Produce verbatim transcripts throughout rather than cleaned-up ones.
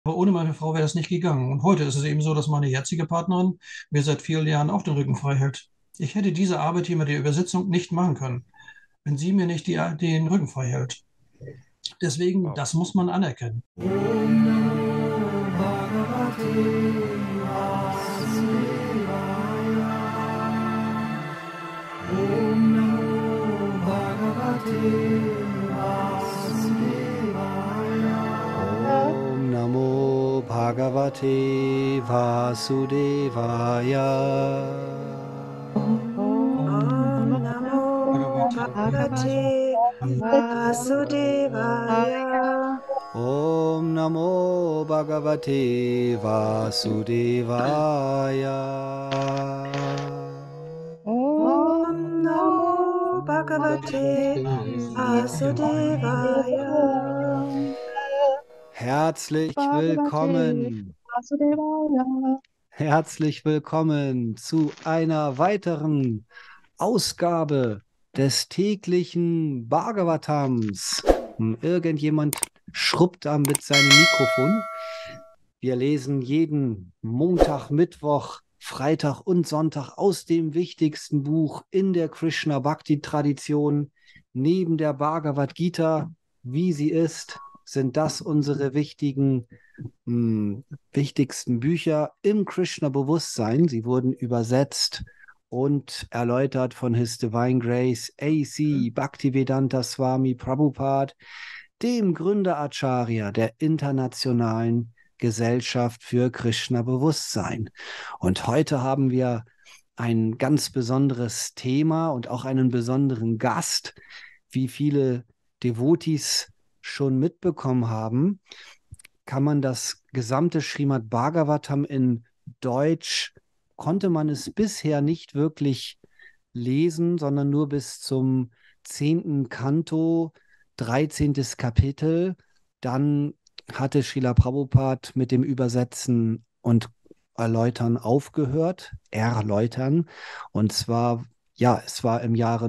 Aber ohne meine Frau wäre es nicht gegangen. Und heute ist es eben so, dass meine jetzige Partnerin mir seit vielen Jahren auch den Rücken frei hält. Ich hätte diese Arbeit hier mit der Übersetzung nicht machen können, wenn sie mir nicht die, den Rücken frei hält. Deswegen, Wow. das muss man anerkennen. Om Namo Bhagavate Vasudevaya. Om Namo Bhagavate Vasudevaya. Om Namo Bhagavate Vasudevaya. Om Namo Bhagavate Vasudevaya. Herzlich willkommen. Herzlich willkommen zu einer weiteren Ausgabe des täglichen Bhagavatams. Hm, Irgendjemand schrubbt da mit seinem Mikrofon. Wir lesen jeden Montag, Mittwoch, Freitag und Sonntag aus dem wichtigsten Buch in der Krishna Bhakti Tradition. Neben der Bhagavad Gita, wie sie ist, sind das unsere wichtigen mh, wichtigsten Bücher im Krishna-Bewusstsein. Sie wurden übersetzt und erläutert von His Divine Grace A C Bhaktivedanta Swami Prabhupada, dem Gründer Acharya der Internationalen Gesellschaft für Krishna-Bewusstsein. Und heute haben wir ein ganz besonderes Thema und auch einen besonderen Gast, wie viele Devotis schon mitbekommen haben, kann man das gesamte Srimad Bhagavatam in Deutsch, konnte man es bisher nicht wirklich lesen, sondern nur bis zum zehnten Kanto, dreizehntes Kapitel. Dann hatte Srila Prabhupada mit dem Übersetzen und Erläutern aufgehört, erläutern. Und zwar, ja, es war im Jahre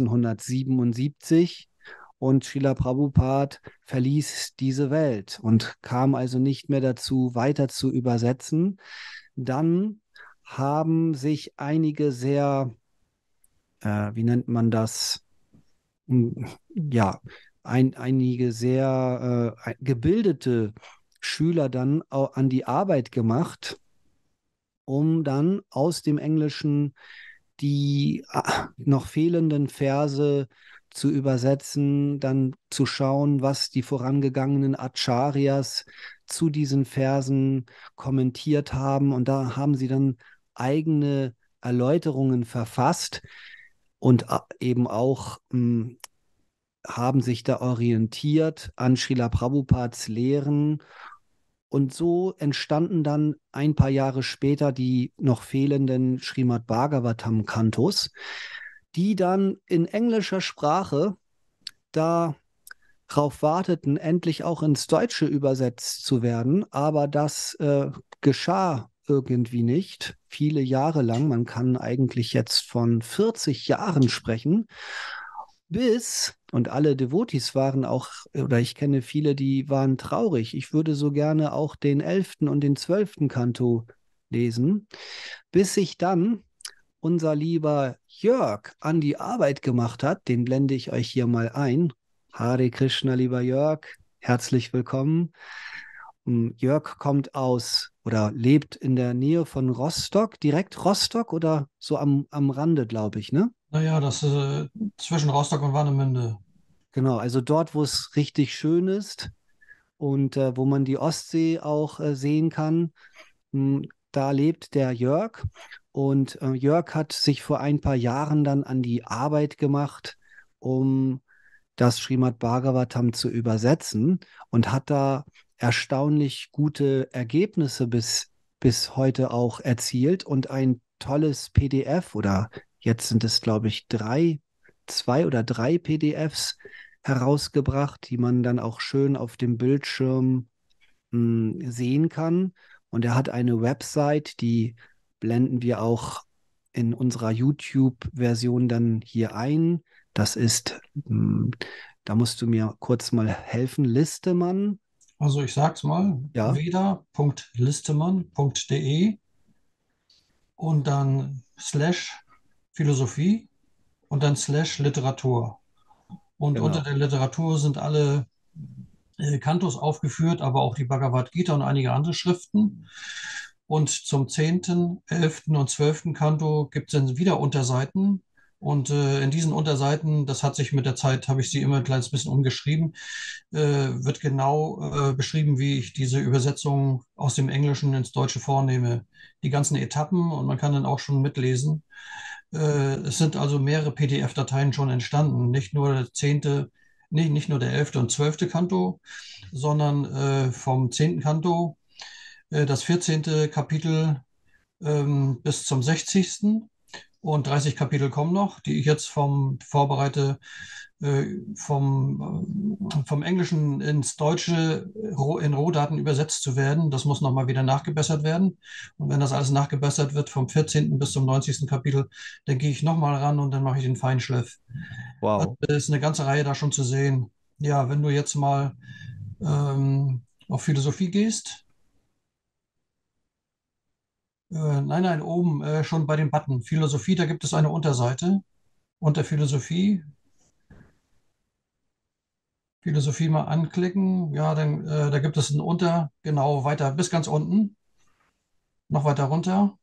neunzehnhundertsiebenundsiebzig. Und Srila Prabhupada verließ diese Welt und kam also nicht mehr dazu, weiter zu übersetzen. Dann haben sich einige sehr, äh, wie nennt man das? Hm, Ja, ein, einige sehr äh, gebildete Schüler dann au- an die Arbeit gemacht, um dann aus dem Englischen die ah, noch fehlenden Verse zu übersetzen, dann zu schauen, was die vorangegangenen Acharyas zu diesen Versen kommentiert haben. Und da haben sie dann eigene Erläuterungen verfasst und a- eben auch mh, haben sich da orientiert an Srila Prabhupads Lehren. Und so entstanden dann ein paar Jahre später die noch fehlenden Srimad Bhagavatam Kantos, die dann in englischer Sprache darauf warteten, endlich auch ins Deutsche übersetzt zu werden. Aber das äh, geschah irgendwie nicht. Viele Jahre lang, man kann eigentlich jetzt von vierzig Jahren sprechen, bis, und alle Devotis waren auch, oder ich kenne viele, die waren traurig. Ich würde so gerne auch den elften und den zwölften Kanto lesen, bis sich dann unser lieber Jörg an die Arbeit gemacht hat. Den blende ich euch hier mal ein. Hare Krishna, lieber Jörg, herzlich willkommen. Hm, Jörg kommt aus oder lebt in der Nähe von Rostock, direkt Rostock oder so am, am Rande, glaube ich, ne? Naja, das äh, zwischen Rostock und Warnemünde. Genau, also dort, wo es richtig schön ist und äh, wo man die Ostsee auch äh, sehen kann, mh, da lebt der Jörg. Und äh, Jörg hat sich vor ein paar Jahren dann an die Arbeit gemacht, um das Srimad Bhagavatam zu übersetzen und hat da erstaunlich gute Ergebnisse bis, bis heute auch erzielt und ein tolles P D F oder jetzt sind es, glaube ich, drei, zwei oder drei P D Fs herausgebracht, die man dann auch schön auf dem Bildschirm mh, sehen kann. Und er hat eine Website, die blenden wir auch in unserer YouTube-Version dann hier ein. Das ist, mh, da musst du mir kurz mal helfen, Listemann. Also ich sag's mal, Ja, veda punkt listemann punkt de und dann slash Philosophie und dann slash Literatur. Und unter genau. der Literatur sind alle äh, Kantos aufgeführt, aber auch die Bhagavad Gita und einige andere Schriften. Und zum zehnten, elften und zwölften Kanto gibt es dann wieder Unterseiten. Und äh, in diesen Unterseiten, das hat sich mit der Zeit, habe ich sie immer ein kleines bisschen umgeschrieben, äh, wird genau äh, beschrieben, wie ich diese Übersetzung aus dem Englischen ins Deutsche vornehme. Die ganzen Etappen und man kann dann auch schon mitlesen. Äh, es sind also mehrere P D F-Dateien schon entstanden, nicht nur der zehnte, nee, nicht nur der elfte und zwölfte Kanto, sondern äh, vom zehnten Kanto äh, das vierzehnte Kapitel ähm, bis zum sechzigsten. Und dreißig Kapitel kommen noch, die ich jetzt vom vorbereite, äh, vom, äh, vom Englischen ins Deutsche roh- in Rohdaten übersetzt zu werden. Das muss nochmal wieder nachgebessert werden. Und wenn das alles nachgebessert wird, vom vierzehnten bis zum neunzigsten Kapitel, dann gehe ich nochmal ran und dann mache ich den Feinschliff. Also Wow. es ist eine ganze Reihe da schon zu sehen. Ja, wenn du jetzt mal ähm, auf Philosophie gehst, äh, nein, nein, oben äh, schon bei dem Button Philosophie, da gibt es eine Unterseite. Unter Philosophie, Philosophie mal anklicken. Ja, dann äh, da gibt es ein Unter, genau, weiter bis ganz unten. Noch weiter runter,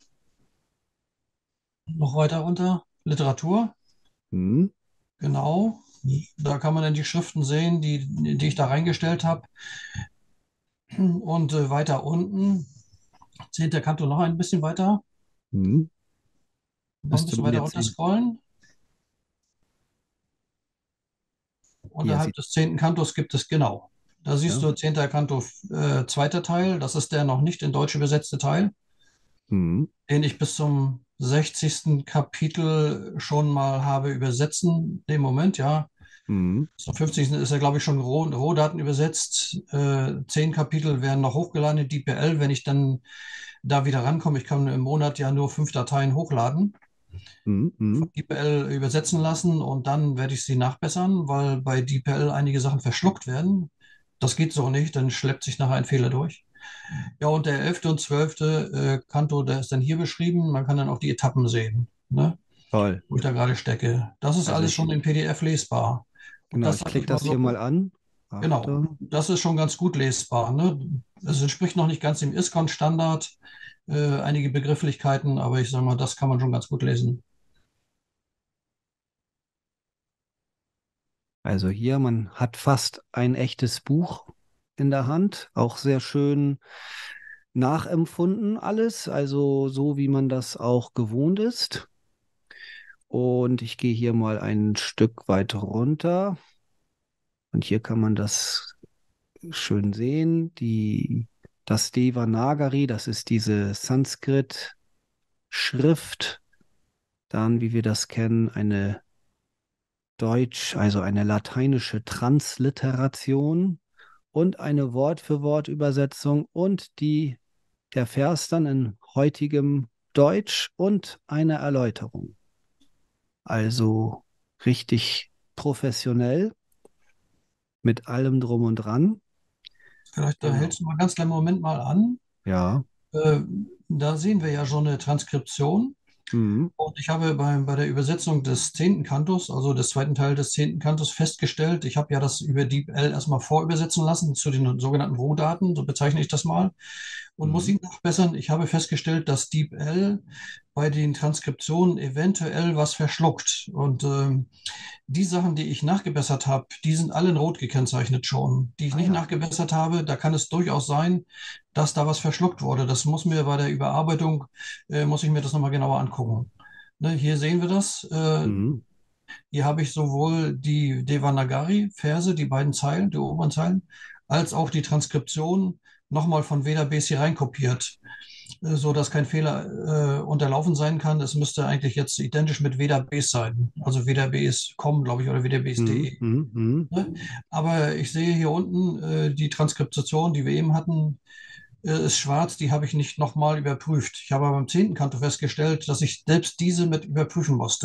noch weiter runter. Literatur, Hm. genau. Da kann man dann die Schriften sehen, die, die ich da reingestellt habe. Und äh, weiter unten, zehnter Kanto noch ein bisschen weiter. Hm. Noch ein Müsste bisschen man weiter jetzt runter sehen. scrollen. Hier Unterhalb sieht, des zehnten Kantos gibt es, genau. Da siehst ja. du zehnter Kanto, äh, zweiter Teil. Das ist der noch nicht in Deutsch übersetzte Teil, Hm. den ich bis zum sechzigsten Kapitel schon mal habe übersetzen. Im Moment, ja. Hm. Zum fünfzigsten ist er, glaube ich, schon Roh Rohdaten übersetzt. Äh, zehn Kapitel werden noch hochgeladen in D P L, wenn ich dann da wieder rankomme. Ich kann im Monat ja nur fünf Dateien hochladen, Hm. von Hm. D P L übersetzen lassen und dann werde ich sie nachbessern, weil bei D P L einige Sachen verschluckt werden. Das geht so nicht, dann schleppt sich nachher ein Fehler durch. Ja, und der elfte und zwölfte Äh, Kanto, der ist dann hier beschrieben. Man kann dann auch die Etappen sehen, ne, Toll. wo ich da gerade stecke. Das ist Also alles ich, schon in P D F lesbar. Und genau, das ich sage klicke ich mal das hier mal so, an. genau, Achte. das ist schon ganz gut lesbar. Ne? Es entspricht noch nicht ganz dem ISKCON-Standard, äh, einige Begrifflichkeiten, aber ich sage mal, das kann man schon ganz gut lesen. Also hier, man hat fast ein echtes Buch in der Hand, auch sehr schön nachempfunden alles, also so wie man das auch gewohnt ist. Und ich gehe hier mal ein Stück weit runter und hier kann man das schön sehen. Die, das Devanagari, das ist diese Sanskrit-Schrift, dann, wie wir das kennen, eine Deutsch, also eine lateinische Transliteration und eine Wort-für-Wort-Übersetzung und die, der Vers dann in heutigem Deutsch und eine Erläuterung. Also richtig professionell mit allem drum und dran. Vielleicht da hältst Genau. du mal einen ganz kleinen Moment mal an. Ja. Äh, Da sehen wir ja schon eine Transkription. Mhm. Und ich habe bei, bei der Übersetzung des zehnten Kantos, also des zweiten Teil des zehnten Kantos, festgestellt, ich habe ja das über DeepL erstmal vorübersetzen lassen zu den sogenannten Rohdaten, so bezeichne ich das mal, und muss Mhm. ihn nachbessern. Ich habe festgestellt, dass DeepL bei den Transkriptionen eventuell was verschluckt. Und ähm, die Sachen, die ich nachgebessert habe, die sind alle in Rot gekennzeichnet schon. Die ich Ah nicht ja. nachgebessert habe, da kann es durchaus sein, dass da was verschluckt wurde. Das muss mir bei der Überarbeitung, äh, muss ich mir das nochmal genauer angucken. Ne, hier sehen wir das. Äh, Mhm. hier habe ich sowohl die Devanagari-Verse, die beiden Zeilen, die oberen Zeilen, als auch die Transkription nochmal von Vedabase hier reinkopiert, äh, so dass kein Fehler äh, unterlaufen sein kann. Es müsste eigentlich jetzt identisch mit Vedabase sein, also Vedabase Punkt com, glaube ich, oder Mhm. vedabase.de. Mhm. Mhm. Ne? Aber ich sehe hier unten äh, die Transkription, die wir eben hatten, äh, ist schwarz, die habe ich nicht nochmal überprüft. Ich habe aber beim zehnten Kanto festgestellt, dass ich selbst diese mit überprüfen musste.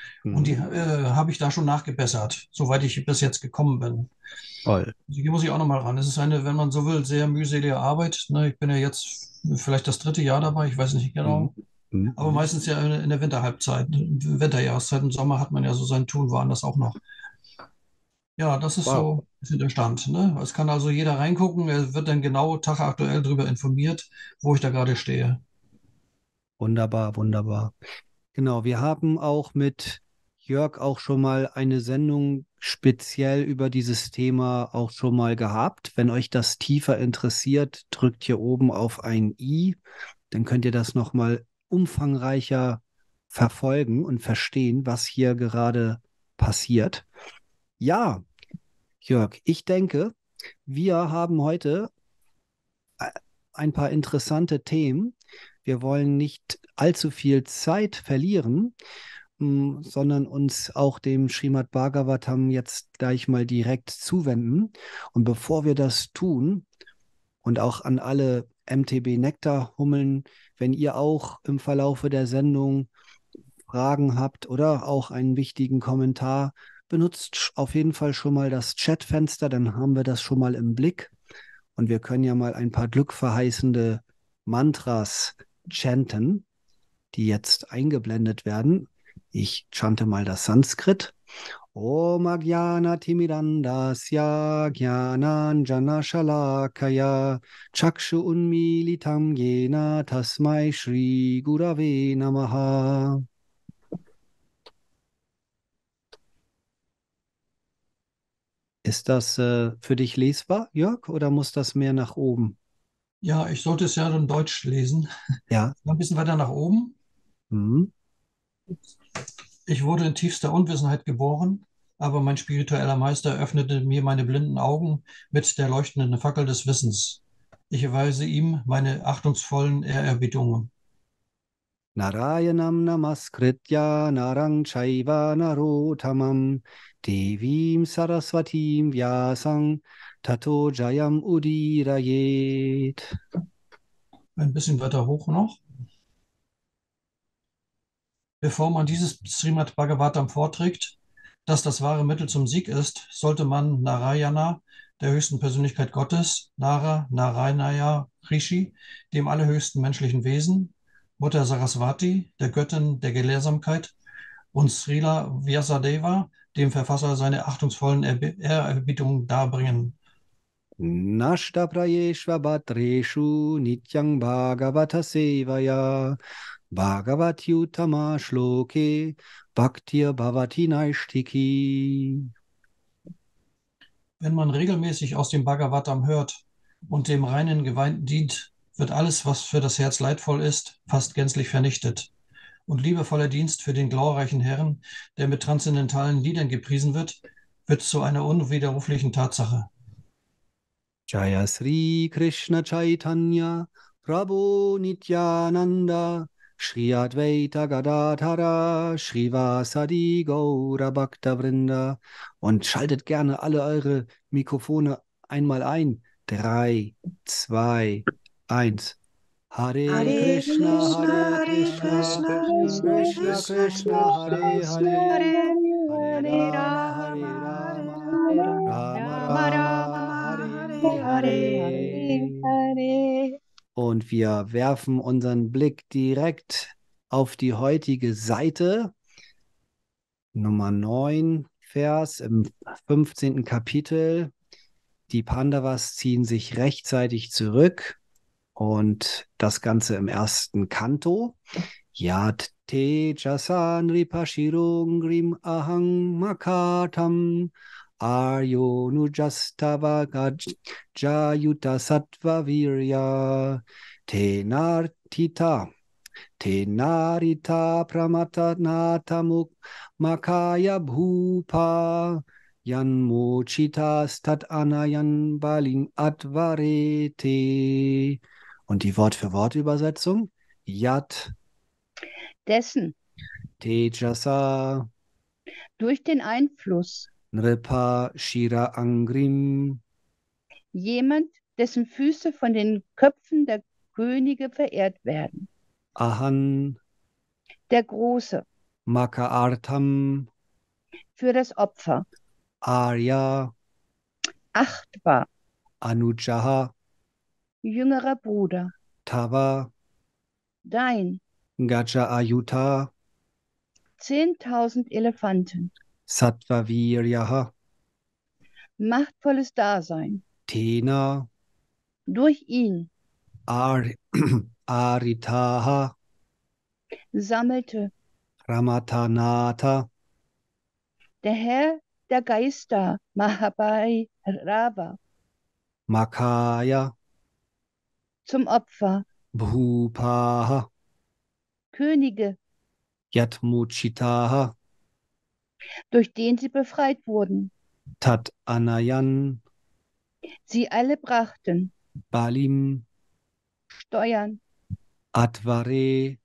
Und die Mhm. äh, habe ich da schon nachgebessert, soweit ich bis jetzt gekommen bin. Toll. Also hier muss ich auch nochmal ran. Es ist eine, wenn man so will, sehr mühselige Arbeit. Ne? Ich bin ja jetzt vielleicht das dritte Jahr dabei, ich weiß nicht Mhm. genau. Mhm. Aber meistens ja in in der Winterhalbzeit, Winterjahreszeit. Im Sommer hat man ja so sein Tun woanders auch noch. Ja, das ist Wow. so ein bisschen der Stand. Ne? Es kann also jeder reingucken. Er wird dann genau tagaktuell darüber informiert, wo ich da gerade stehe. Wunderbar, wunderbar. Genau, wir haben auch mit Jörg auch schon mal eine Sendung speziell über dieses Thema auch schon mal gehabt. Wenn euch das tiefer interessiert, drückt hier oben auf ein i, dann könnt ihr das noch mal umfangreicher verfolgen und verstehen, was hier gerade passiert. Ja, Jörg, ich denke, wir haben heute äh, ein paar interessante Themen. Wir wollen nicht allzu viel Zeit verlieren, mh, sondern uns auch dem Srimad Bhagavatam jetzt gleich mal direkt zuwenden. Und bevor wir das tun, und auch an alle M T B Nektar-Hummeln, wenn ihr auch im Verlaufe der Sendung Fragen habt oder auch einen wichtigen Kommentar, benutzt sch- auf jeden Fall schon mal das Chatfenster, dann haben wir das schon mal im Blick. Und wir können ja mal ein paar glückverheißende Mantras chanten, die jetzt eingeblendet werden. Ich chante mal das Sanskrit. Om Ajnana Timidandasya Jnananjana Shalakaya Chakshu Unmilitam Yena Tasmai Shri Gurave Namaha. Ist das äh, für dich lesbar, Jörg, oder muss das mehr nach oben? Ja, ich sollte es ja in Deutsch lesen. Ja. Ein bisschen weiter nach oben. Mhm. Ich wurde in tiefster Unwissenheit geboren, aber mein spiritueller Meister öffnete mir meine blinden Augen mit der leuchtenden Fackel des Wissens. Ich erweise ihm meine achtungsvollen Ehrerbietungen. Narayanam namaskritya narang chaiva narottamam devim saraswatim vyasam tato jayam udirayet. Ein bisschen weiter hoch noch. Bevor man dieses Srimad Bhagavatam vorträgt, das das wahre Mittel zum Sieg ist, sollte man Narayana, der höchsten Persönlichkeit Gottes, Nara, Narayanaya, Rishi, dem allerhöchsten menschlichen Wesen, Mutter Saraswati, der Göttin der Gelehrsamkeit, und Srila Vyasadeva, dem Verfasser, seine achtungsvollen Erbi- Ehrerbietungen darbringen. Nashtaprayeshva bhatreshu nityang bhagavata sevaya bhagavatyutama shloke bhaktir bhavati naishtiki. Wenn man regelmäßig aus dem Bhagavatam hört und dem reinen Geweih dient, wird alles, was für das Herz leidvoll ist, fast gänzlich vernichtet. Und liebevoller Dienst für den glorreichen Herrn, der mit transzendentalen Liedern gepriesen wird, wird zu einer unwiderruflichen Tatsache. Jaya Sri Krishna Chaitanya Prabhu Nityananda Shri Advaita Gadadhara Shrivasadi Gaura Bhakta Vrinda. Und schaltet gerne alle eure Mikrofone einmal ein. Drei, zwei, eins. Hare Hare Krishna, Krishna, Hare Hare Krishna, Krishna, Krishna Krishna Krishna, Hare Krishna, Hare, Hare Hare Hare, Rama, Hare Hare Rama, Rama, Hare Rama Rama, Rama Rama, Rama, Hare Hare Hare. Hare. Und wir werfen unseren Blick direkt auf die heutige Seite, Nummer neun, Vers im fünfzehnten Kapitel. Die Pandavas ziehen sich rechtzeitig zurück und das Ganze im ersten Kanto. Yat tejasan ripashirongrim ahang makatam aryo nujastava jayuta sattva virya tenartita tenarita pramata natamuk makaya bhupa yanmochita stat anayan balin advarete. Und die Wort-für-Wort-Übersetzung. Yat Dessen Tejasa durch den Einfluss Nripa Shira Angrim jemand, dessen Füße von den Köpfen der Könige verehrt werden. Ahan Der Große, Makaartham, für das Opfer, Arya, achtbar, Anujaha, jüngerer Bruder, Tava, dein, Gaja Ayuta, zehntausend Elefanten, Sattvaviryaha, machtvolles Dasein, Tena, durch ihn Ar Aritaha, sammelte Ramatanata, der Herr der Geister, Mahabhairava, Makaya, zum Opfer, Bhupaha, Könige, Yatmuchitaha, durch den sie befreit wurden. Tat Anayan, Sie alle brachten Balim, Steuern, Advare,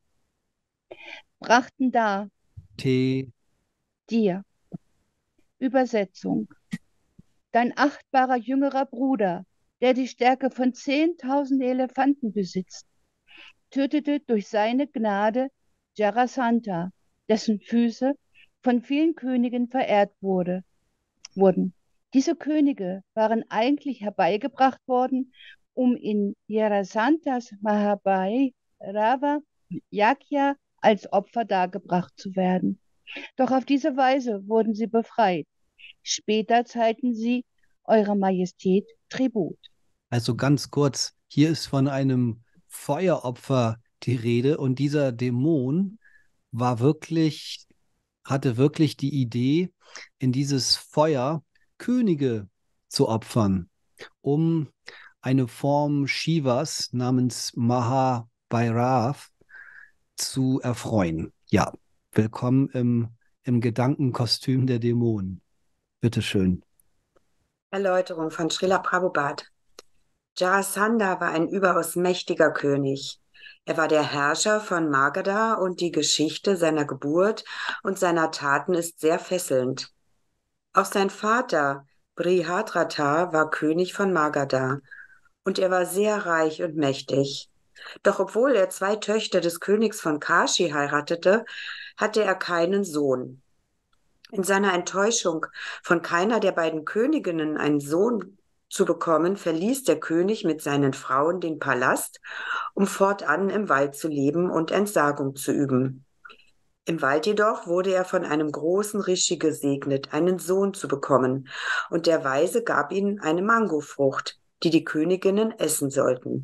brachten dar Te, dir. Übersetzung. Dein achtbarer jüngerer Bruder, der die Stärke von zehntausend Elefanten besitzt, tötete durch seine Gnade Jarasandha, dessen Füße von vielen Königen verehrt wurde, wurden. Diese Könige waren eigentlich herbeigebracht worden, um in Jarasandhas Mahabhairava Yajna als Opfer dargebracht zu werden. Doch auf diese Weise wurden sie befreit. Später zahlten sie Eurer Majestät Tribut. Also ganz kurz, hier ist von einem Feueropfer die Rede und dieser Dämon war wirklich, hatte wirklich die Idee, in dieses Feuer Könige zu opfern, um eine Form Shivas namens Mahabhairav zu erfreuen. Ja, willkommen im, im Gedankenkostüm der Dämonen. Bitteschön. Erläuterung von Srila Prabhupada. Jarasandha war ein überaus mächtiger König. Er war der Herrscher von Magadha und die Geschichte seiner Geburt und seiner Taten ist sehr fesselnd. Auch sein Vater Brihadratha war König von Magadha und er war sehr reich und mächtig. Doch obwohl er zwei Töchter des Königs von Kashi heiratete, hatte er keinen Sohn. In seiner Enttäuschung, von keiner der beiden Königinnen einen Sohn zu bekommen, verließ der König mit seinen Frauen den Palast, um fortan im Wald zu leben und Entsagung zu üben. Im Wald jedoch wurde er von einem großen Rishi gesegnet, einen Sohn zu bekommen, und der Weise gab ihnen eine Mangofrucht, die die Königinnen essen sollten.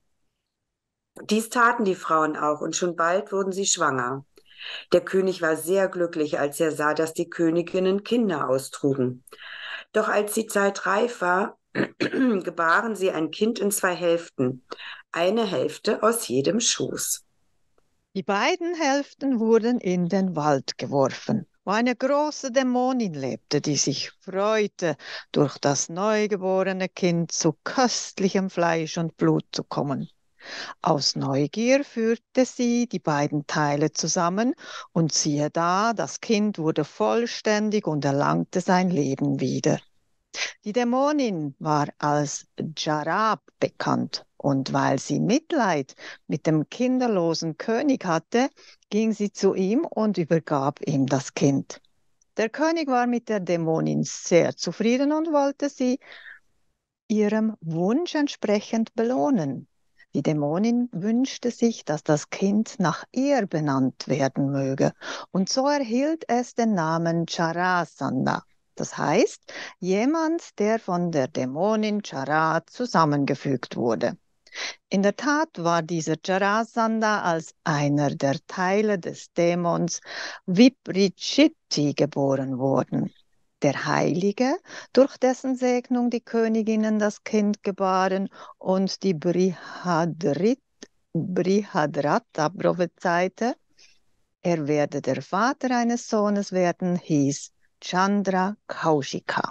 Dies taten die Frauen auch, und schon bald wurden sie schwanger. Der König war sehr glücklich, als er sah, dass die Königinnen Kinder austrugen. Doch als die Zeit reif war, gebaren sie ein Kind in zwei Hälften, eine Hälfte aus jedem Schoß. Die beiden Hälften wurden in den Wald geworfen, wo eine große Dämonin lebte, die sich freute, durch das neugeborene Kind zu köstlichem Fleisch und Blut zu kommen. Aus Neugier führte sie die beiden Teile zusammen und siehe da, das Kind wurde vollständig und erlangte sein Leben wieder. Die Dämonin war als Jarab bekannt und weil sie Mitleid mit dem kinderlosen König hatte, ging sie zu ihm und übergab ihm das Kind. Der König war mit der Dämonin sehr zufrieden und wollte sie ihrem Wunsch entsprechend belohnen. Die Dämonin wünschte sich, dass das Kind nach ihr benannt werden möge und so erhielt es den Namen Jarasandha. Das heißt, jemand, der von der Dämonin Jara zusammengefügt wurde. In der Tat war dieser Jarasandha als einer der Teile des Dämons Viprichiti geboren worden. Der Heilige, durch dessen Segnung die Königinnen das Kind gebaren und die Brihadrit, Brihadrata prophezeite, er werde der Vater eines Sohnes werden, hieß Chandra Kaushika.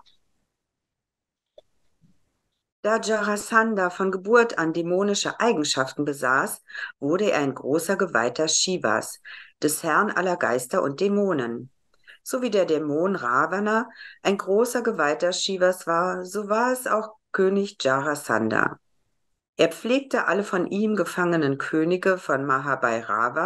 Da Jarasandha von Geburt an dämonische Eigenschaften besaß, wurde er ein großer Geweihter Shivas, des Herrn aller Geister und Dämonen. So wie der Dämon Ravana ein großer Geweihter Shivas war, so war es auch König Jarasandha. Er pflegte alle von ihm gefangenen Könige von Mahabhairava,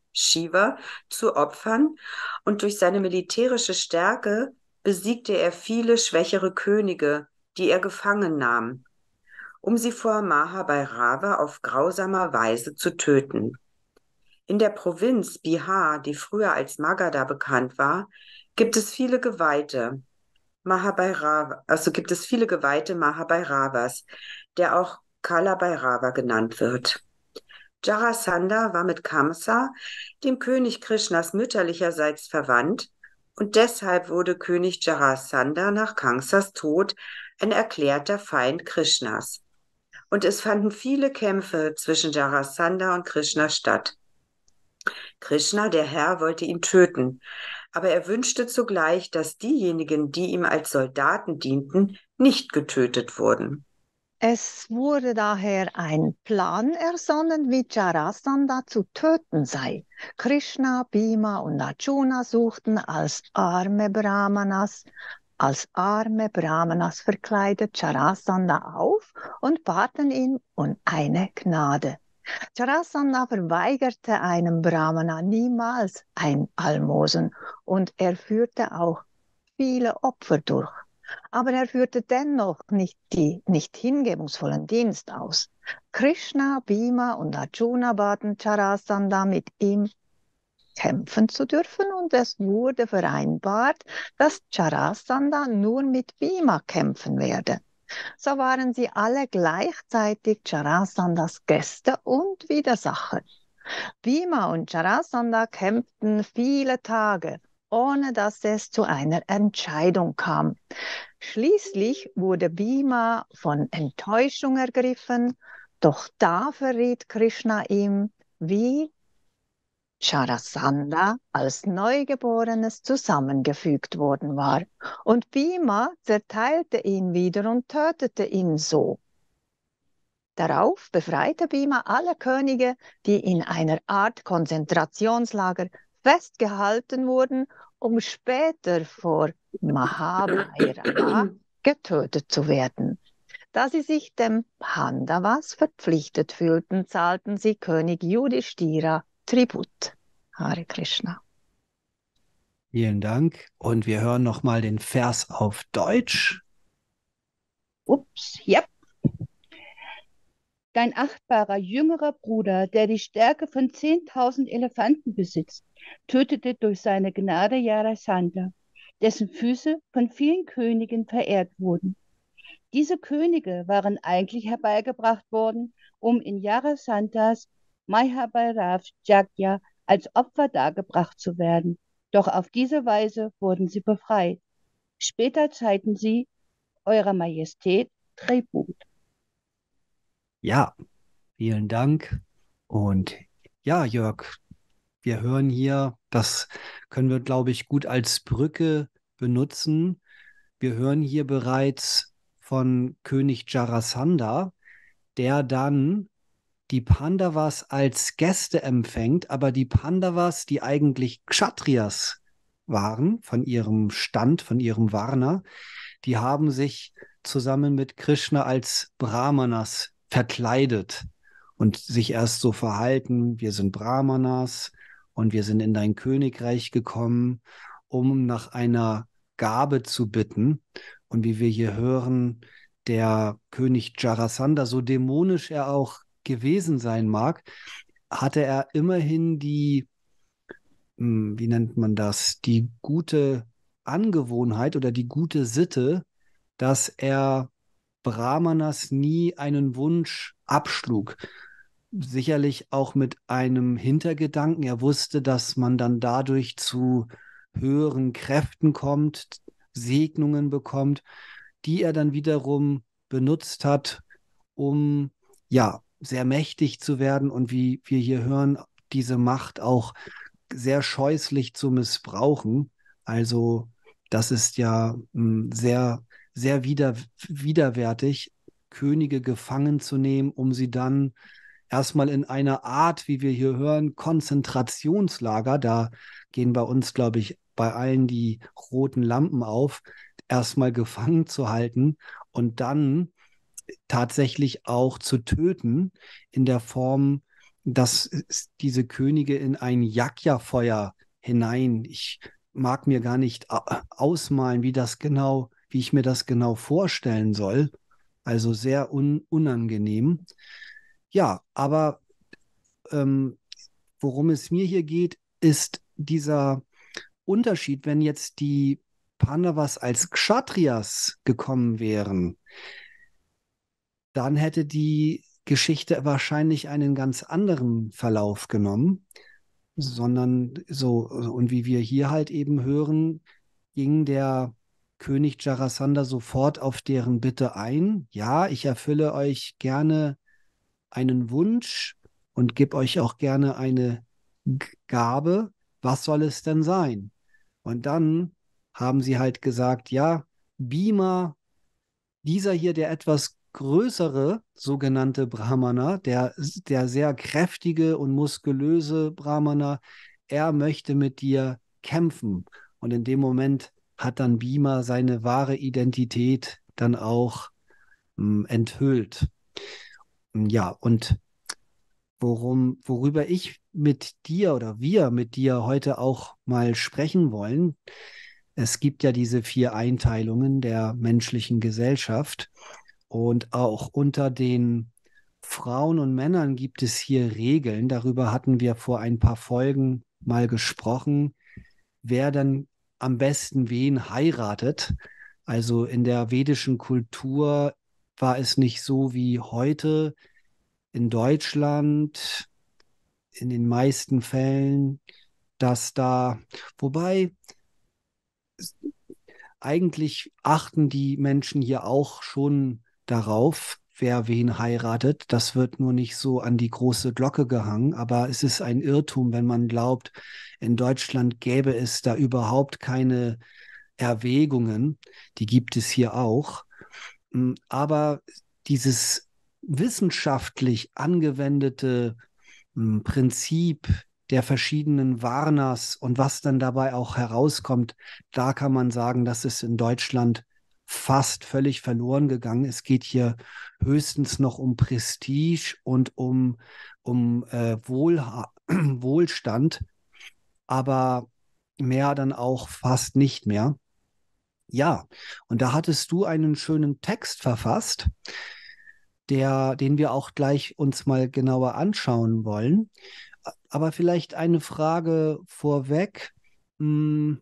Shiva, zu opfern, und durch seine militärische Stärke besiegte er viele schwächere Könige, die er gefangen nahm, um sie vor Mahabhairava auf grausame Weise zu töten. In der Provinz Bihar, die früher als Magadha bekannt war, gibt es viele Geweihte Mahabhairava, also gibt es viele Geweihte Mahabhairavas, der auch Kalabhairava genannt wird. Jarasandha war mit Kamsa, dem König Krishnas mütterlicherseits, verwandt, und deshalb wurde König Jarasandha nach Kamsas Tod ein erklärter Feind Krishnas. Und es fanden viele Kämpfe zwischen Jarasandha und Krishna statt. Krishna, der Herr, wollte ihn töten, aber er wünschte zugleich, dass diejenigen, die ihm als Soldaten dienten, nicht getötet wurden. Es wurde daher ein Plan ersonnen, wie Jarasandha zu töten sei. Krishna, Bhima und Arjuna suchten als arme Brahmanas, als arme Brahmanas verkleidet Jarasandha auf und baten ihn um eine Gnade. Jarasandha verweigerte einem Brahmana niemals ein Almosen und er führte auch viele Opfer durch. Aber er führte dennoch nicht die nicht hingebungsvollen Dienst aus. Krishna, Bhima und Arjuna baten Jarasandha, mit ihm kämpfen zu dürfen, und es wurde vereinbart, dass Jarasandha nur mit Bhima kämpfen werde. So waren sie alle gleichzeitig Jarasandhas Gäste und Widersacher. Bhima und Jarasandha kämpften viele Tage, ohne dass es zu einer Entscheidung kam. Schließlich wurde Bhima von Enttäuschung ergriffen, doch da verriet Krishna ihm, wie Jarasandha als Neugeborenes zusammengefügt worden war. Und Bhima zerteilte ihn wieder und tötete ihn so. Darauf befreite Bhima alle Könige, die in einer Art Konzentrationslager festgehalten wurden, um später vor Mahabhairava getötet zu werden. Da sie sich dem Pandavas verpflichtet fühlten, zahlten sie König Yudhishthira Tribut. Hare Krishna. Vielen Dank. Und wir hören nochmal den Vers auf Deutsch. Ups, ja. Dein achtbarer jüngerer Bruder, der die Stärke von zehntausend Elefanten besitzt, tötete durch seine Gnade Jarasandha, dessen Füße von vielen Königen verehrt wurden. Diese Könige waren eigentlich herbeigebracht worden, um in Jarasandhas Mahabhairav Yajna als Opfer dargebracht zu werden. Doch auf diese Weise wurden sie befreit. Später zahlten sie Eurer Majestät Tribut. Ja, vielen Dank. Und ja, Jörg, wir hören hier, das können wir, glaube ich, gut als Brücke benutzen. Wir hören hier bereits von König Jarasandha, der dann die Pandavas als Gäste empfängt, aber die Pandavas, die eigentlich Kshatriyas waren, von ihrem Stand, von ihrem Varna, die haben sich zusammen mit Krishna als Brahmanas verkleidet und sich erst so verhalten, wir sind Brahmanas und wir sind in dein Königreich gekommen, um nach einer Gabe zu bitten. Und wie wir hier hören, der König Jarasandha, so dämonisch er auch gewesen sein mag, hatte er immerhin die, wie nennt man das, die gute Angewohnheit oder die gute Sitte, dass er Brahmanas nie einen Wunsch abschlug. Sicherlich auch mit einem Hintergedanken. Er wusste, dass man dann dadurch zu höheren Kräften kommt, Segnungen bekommt, die er dann wiederum benutzt hat, um ja sehr mächtig zu werden und wie wir hier hören, diese Macht auch sehr scheußlich zu missbrauchen. Also das ist ja mh, sehr, sehr wider, widerwärtig, Könige gefangen zu nehmen, um sie dann erstmal in einer Art, wie wir hier hören, Konzentrationslager, da gehen bei uns, glaube ich, bei allen die roten Lampen auf, erstmal gefangen zu halten und dann tatsächlich auch zu töten in der Form dass es- diese Könige in ein Yajna-Feuer hinein, ich mag mir gar nicht a- ausmalen, wie das genau, wie ich mir das genau vorstellen soll. Also sehr un unangenehm. Ja, aber ähm, worum es mir hier geht, ist dieser Unterschied, wenn jetzt die Pandavas als Kshatriyas gekommen wären, dann hätte die Geschichte wahrscheinlich einen ganz anderen Verlauf genommen, sondern so, und wie wir hier halt eben hören, ging der König Jarasandha sofort auf deren Bitte ein. Ja, ich erfülle euch gerne einen Wunsch und gebe euch auch gerne eine G- Gabe. Was soll es denn sein? Und dann haben sie halt gesagt, ja, Bhima, dieser hier, der etwas größere sogenannte Brahmana, der, der sehr kräftige und muskulöse Brahmana, er möchte mit dir kämpfen. Und in dem Moment hat dann Bhima seine wahre Identität dann auch mh, enthüllt. Ja, und worum, worüber ich mit dir oder wir mit dir heute auch mal sprechen wollen, es gibt ja diese vier Einteilungen der menschlichen Gesellschaft und auch unter den Frauen und Männern gibt es hier Regeln. Darüber hatten wir vor ein paar Folgen mal gesprochen, wer dann am besten wen heiratet. Also in der vedischen Kultur war es nicht so wie heute in Deutschland in den meisten Fällen, dass da, wobei eigentlich achten die Menschen hier auch schon darauf, wer wen heiratet. Das wird nur nicht so an die große Glocke gehangen, aber es ist ein Irrtum, wenn man glaubt, in Deutschland gäbe es da überhaupt keine Erwägungen. Die gibt es hier auch. Mm, Aber dieses wissenschaftlich angewendete mm, Prinzip der verschiedenen Varnas und was dann dabei auch herauskommt, da kann man sagen, dass es in Deutschland fast völlig verloren gegangen. Es geht hier höchstens noch um Prestige und um, um äh, Wohlha Wohlstand, aber mehr dann auch fast nicht mehr. Ja, und da hattest du einen schönen Text verfasst, der, den wir auch gleich uns mal genauer anschauen wollen. Aber vielleicht eine Frage vorweg. Hm,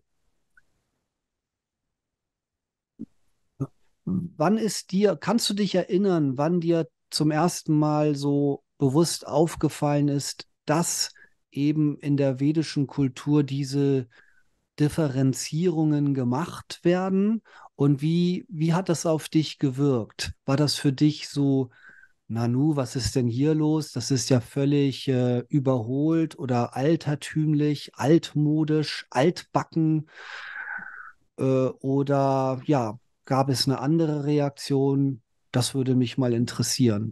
wann ist dir, kannst du dich erinnern, wann dir zum ersten Mal so bewusst aufgefallen ist, dass eben in der vedischen Kultur diese Differenzierungen gemacht werden? Und wie, wie hat das auf dich gewirkt? War das für dich so, Nanu, was ist denn hier los? Das ist ja völlig äh, überholt oder altertümlich, altmodisch, altbacken. Äh, oder ja, gab es eine andere Reaktion? Das würde mich mal interessieren.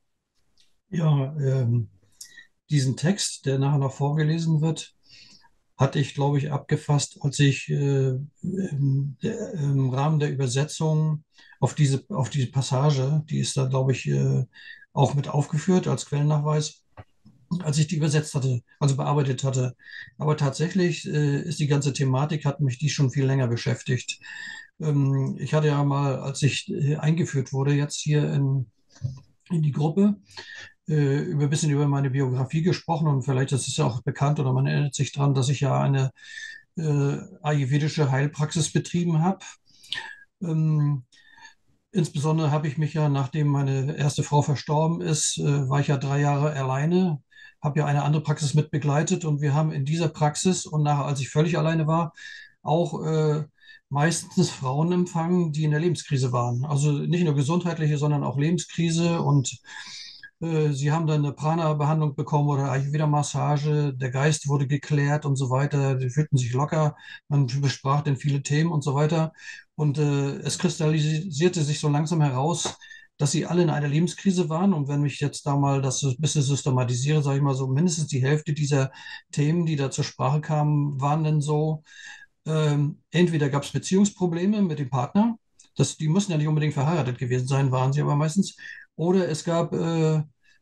Ja, ähm, diesen Text, der nachher noch vorgelesen wird, hatte ich, glaube ich, abgefasst, als ich äh, im, der, im Rahmen der Übersetzung auf diese, auf diese Passage, die ist da, glaube ich, äh, auch mit aufgeführt als Quellennachweis, als ich die übersetzt hatte, also bearbeitet hatte. Aber tatsächlich äh, ist die ganze Thematik, hat mich die schon viel länger beschäftigt. Ähm, ich hatte ja mal, als ich äh, eingeführt wurde, jetzt hier in, in die Gruppe, äh, über ein bisschen über meine Biografie gesprochen und vielleicht ist es ja auch bekannt oder man erinnert sich daran, dass ich ja eine äh, ayurvedische Heilpraxis betrieben habe. Ähm, insbesondere habe ich mich ja, nachdem meine erste Frau verstorben ist, äh, war ich ja drei Jahre alleine, habe ja eine andere Praxis mit begleitet und wir haben in dieser Praxis und nachher, als ich völlig alleine war, auch äh, meistens Frauen empfangen, die in der Lebenskrise waren. Also nicht nur gesundheitliche, sondern auch Lebenskrise und äh, Sie haben dann eine Prana-Behandlung bekommen oder Ayurveda-Massage, der Geist wurde geklärt und so weiter, die fühlten sich locker, man besprach dann viele Themen und so weiter. Und äh, es kristallisierte sich so langsam heraus, dass sie alle in einer Lebenskrise waren. Und wenn ich jetzt da mal das so ein bisschen systematisiere, sage ich mal so, mindestens die Hälfte dieser Themen, die da zur Sprache kamen, waren dann so, ähm, entweder gab es Beziehungsprobleme mit dem Partner, das, die müssen ja nicht unbedingt verheiratet gewesen sein, waren sie aber meistens, oder es gab äh,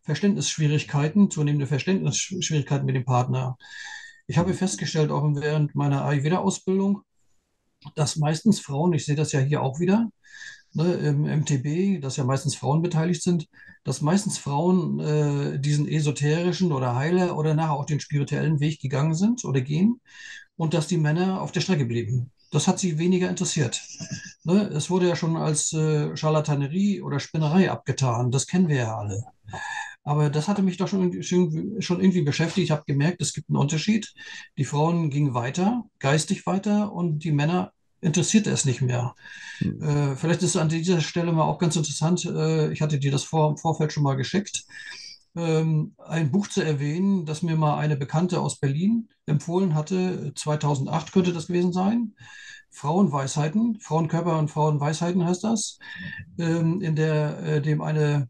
Verständnisschwierigkeiten, zunehmende Verständnisschwierigkeiten mit dem Partner. Ich habe festgestellt, auch während meiner Ayurveda-Ausbildung, dass meistens Frauen, ich sehe das ja hier auch wieder, ne, im M T B, dass ja meistens Frauen beteiligt sind, dass meistens Frauen äh, diesen esoterischen oder Heiler oder nachher auch den spirituellen Weg gegangen sind oder gehen und dass die Männer auf der Strecke blieben. Das hat sie weniger interessiert. Ne, es wurde ja schon als äh, Scharlatanerie oder Spinnerei abgetan. Das kennen wir ja alle. Aber das hatte mich doch schon, schon, schon irgendwie beschäftigt. Ich habe gemerkt, es gibt einen Unterschied. Die Frauen gingen weiter, geistig weiter und die Männer interessierte es nicht mehr. Hm. Äh, vielleicht ist an dieser Stelle mal auch ganz interessant, äh, ich hatte dir das vor, im Vorfeld schon mal geschickt, ähm, ein Buch zu erwähnen, das mir mal eine Bekannte aus Berlin empfohlen hatte. zweitausendacht könnte das gewesen sein. Frauenweisheiten, Frauenkörper und Frauenweisheiten heißt das, ähm, in der äh, dem eine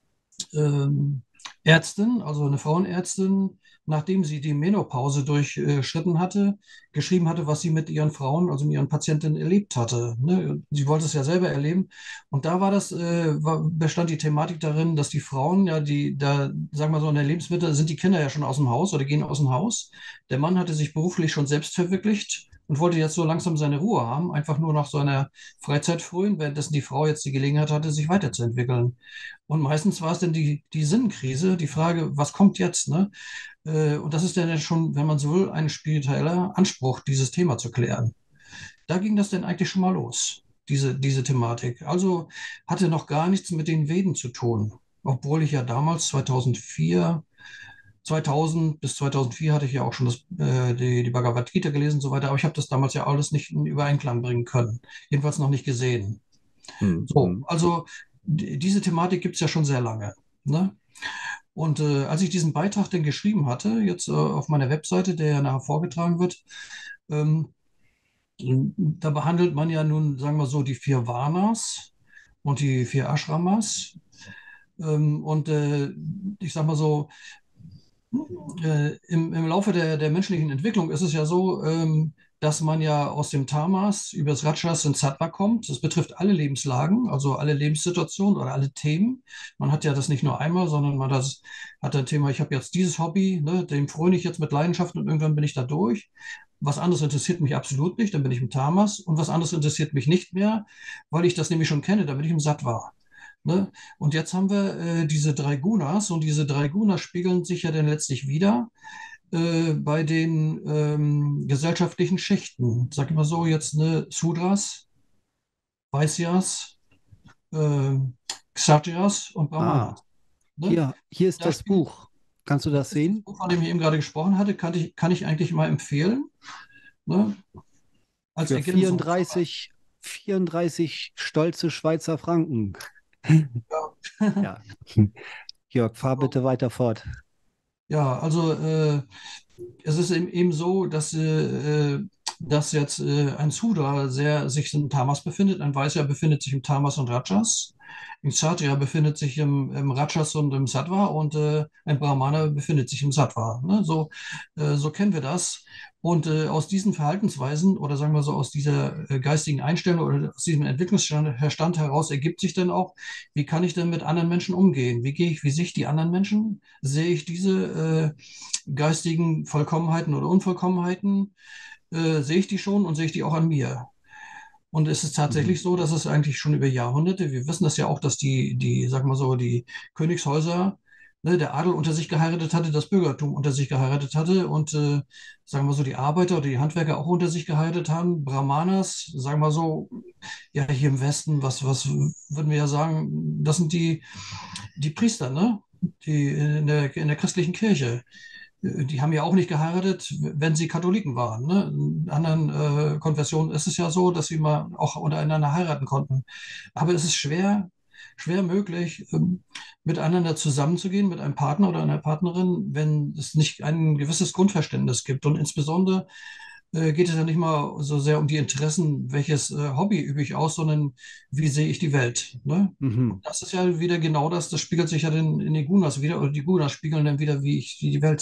ähm, Ärztin, also eine Frauenärztin, nachdem sie die Menopause durchschritten hatte, geschrieben hatte, was sie mit ihren Frauen, also mit ihren Patientinnen erlebt hatte. Ne? Sie wollte es ja selber erleben. Und da war das, äh, war, bestand die Thematik darin, dass die Frauen, ja, die, da, sagen wir so, in der Lebensmitte sind die Kinder ja schon aus dem Haus oder gehen aus dem Haus. Der Mann hatte sich beruflich schon selbst verwirklicht und wollte jetzt so langsam seine Ruhe haben, einfach nur nach seiner Freizeit frönen, währenddessen die Frau jetzt die Gelegenheit hatte, sich weiterzuentwickeln. Und meistens war es dann die, die Sinnkrise, die Frage, was kommt jetzt? Ne? Äh, Und das ist dann schon, wenn man so will, ein spiritueller Anspruch, dieses Thema zu klären. Da ging das dann eigentlich schon mal los, diese, diese Thematik. Also hatte noch gar nichts mit den Veden zu tun, obwohl ich ja damals zweitausendvier, zweitausend bis zweitausendvier hatte ich ja auch schon das, äh, die, die Bhagavad Gita gelesen und so weiter, aber ich habe das damals ja alles nicht in Übereinklang bringen können, jedenfalls noch nicht gesehen. Hm. So, Hm. also die, diese Thematik gibt es ja schon sehr lange. Ne? Und äh, als ich diesen Beitrag denn geschrieben hatte, jetzt äh, auf meiner Webseite, der ja nachher vorgetragen wird, ähm, da behandelt man ja nun, sagen wir so, die vier Varnas und die vier Ashramas. Ähm, und äh, ich sag mal so, äh, im, im Laufe der, der menschlichen Entwicklung ist es ja so, ähm, dass man ja aus dem Tamas über das Rajas ins Sattva kommt. Das betrifft alle Lebenslagen, also alle Lebenssituationen oder alle Themen. Man hat ja das nicht nur einmal, sondern man das, hat ein Thema, ich habe jetzt dieses Hobby, ne, dem fröne ich jetzt mit Leidenschaft und irgendwann bin ich da durch. Was anderes interessiert mich absolut nicht, dann bin ich im Tamas. Und was anderes interessiert mich nicht mehr, weil ich das nämlich schon kenne, da bin ich im Sattva. Ne? Und jetzt haben wir äh, diese drei Gunas und diese drei Gunas spiegeln sich ja dann letztlich wieder äh, bei den ähm, gesellschaftlichen Schichten. Sag ich mal so, jetzt ne, Sudras, Vaisyas, äh, Kshatriyas und Ah, Brahmanas. Ne? hier, hier ist Da das spiegelt, Buch. Kannst du das das ist das sehen? Buch, von dem ich eben gerade gesprochen hatte, kann ich, kann ich eigentlich mal empfehlen. Ne? Als Für Ergänzung. vierunddreißig, vierunddreißig stolze Schweizer Franken. Ja. Jörg, fahr bitte weiter fort. Ja, also äh, es ist eben, eben so, dass, äh, dass jetzt äh, ein Sudra sehr, sich im Tamas befindet, ein Vaisya befindet sich im Tamas und Rajas, ein Kshatriya befindet sich im, im Rajas und im Sattva und äh, ein Brahmana befindet sich im Sattva. Ne? So, äh, so kennen wir das. Und äh, aus diesen Verhaltensweisen oder sagen wir so aus dieser äh, geistigen Einstellung oder aus diesem Entwicklungsstand heraus ergibt sich dann auch, wie kann ich denn mit anderen Menschen umgehen? Wie gehe ich, wie sehe ich die anderen Menschen? Sehe ich diese äh, geistigen Vollkommenheiten oder Unvollkommenheiten, äh, sehe ich die schon und sehe ich die auch an mir. Und es ist Mhm. tatsächlich so, dass es eigentlich schon über Jahrhunderte, wir wissen das ja auch, dass die, die, sagen wir so, die Königshäuser, ne, der Adel unter sich geheiratet hatte, das Bürgertum unter sich geheiratet hatte und, äh, sagen wir so, die Arbeiter oder die Handwerker auch unter sich geheiratet haben. Brahmanas, sagen wir so, ja, hier im Westen, was, was würden wir ja sagen, das sind die, die Priester, ne? Die in der, in der christlichen Kirche. Die haben ja auch nicht geheiratet, wenn sie Katholiken waren. Ne? In anderen äh, Konfessionen ist es ja so, dass sie mal auch untereinander heiraten konnten. Aber es ist schwer, schwer möglich, ähm, miteinander zusammenzugehen, mit einem Partner oder einer Partnerin, wenn es nicht ein gewisses Grundverständnis gibt. Und insbesondere äh, geht es ja nicht mal so sehr um die Interessen, welches äh, Hobby übe ich aus, sondern wie sehe ich die Welt. Ne? Mhm. Und das ist ja wieder genau das, das spiegelt sich ja dann in den Gunas wieder, oder die Gunas spiegeln dann wieder, wie ich die Welt sehe.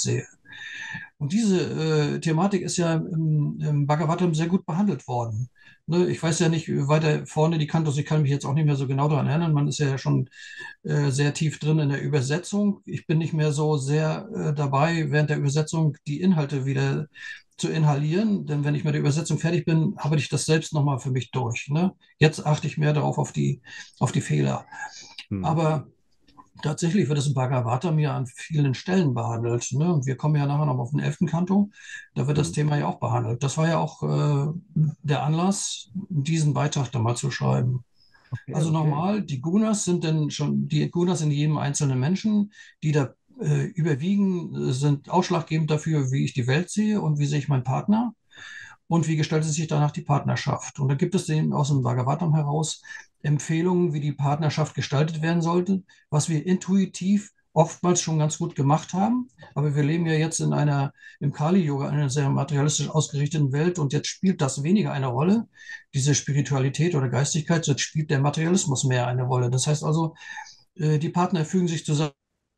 Und diese äh, Thematik ist ja im, im Bhagavatam sehr gut behandelt worden. Ne, ich weiß ja nicht weiter vorne die Kantos, ich kann mich jetzt auch nicht mehr so genau daran erinnern. Man ist ja schon äh, sehr tief drin in der Übersetzung. Ich bin nicht mehr so sehr äh, dabei, während der Übersetzung die Inhalte wieder zu inhalieren, denn wenn ich mit der Übersetzung fertig bin, habe ich das selbst nochmal für mich durch. Ne? Jetzt achte ich mehr darauf auf die, auf die Fehler. Hm. Aber tatsächlich wird es im Bhagavatam ja an vielen Stellen behandelt. Ne? Wir kommen ja nachher noch auf den elften Kanto. Da wird das Hm. Thema ja auch behandelt. Das war ja auch äh, der Anlass, diesen Beitrag da mal zu schreiben. Okay, Also okay. nochmal, die Gunas sind denn schon, die Gunas in jedem einzelnen Menschen, die da äh, überwiegen, äh, sind ausschlaggebend dafür, wie ich die Welt sehe und wie sehe ich meinen Partner und wie gestaltet sich danach die Partnerschaft. Und da gibt es eben aus dem Bhagavatam heraus Empfehlungen, wie die Partnerschaft gestaltet werden sollte, was wir intuitiv oftmals schon ganz gut gemacht haben. Aber wir leben ja jetzt in einer, im Kali-Yoga, einer sehr materialistisch ausgerichteten Welt und jetzt spielt das weniger eine Rolle, diese Spiritualität oder Geistigkeit, jetzt spielt der Materialismus mehr eine Rolle. Das heißt also, äh, die Partner fügen sich zusammen,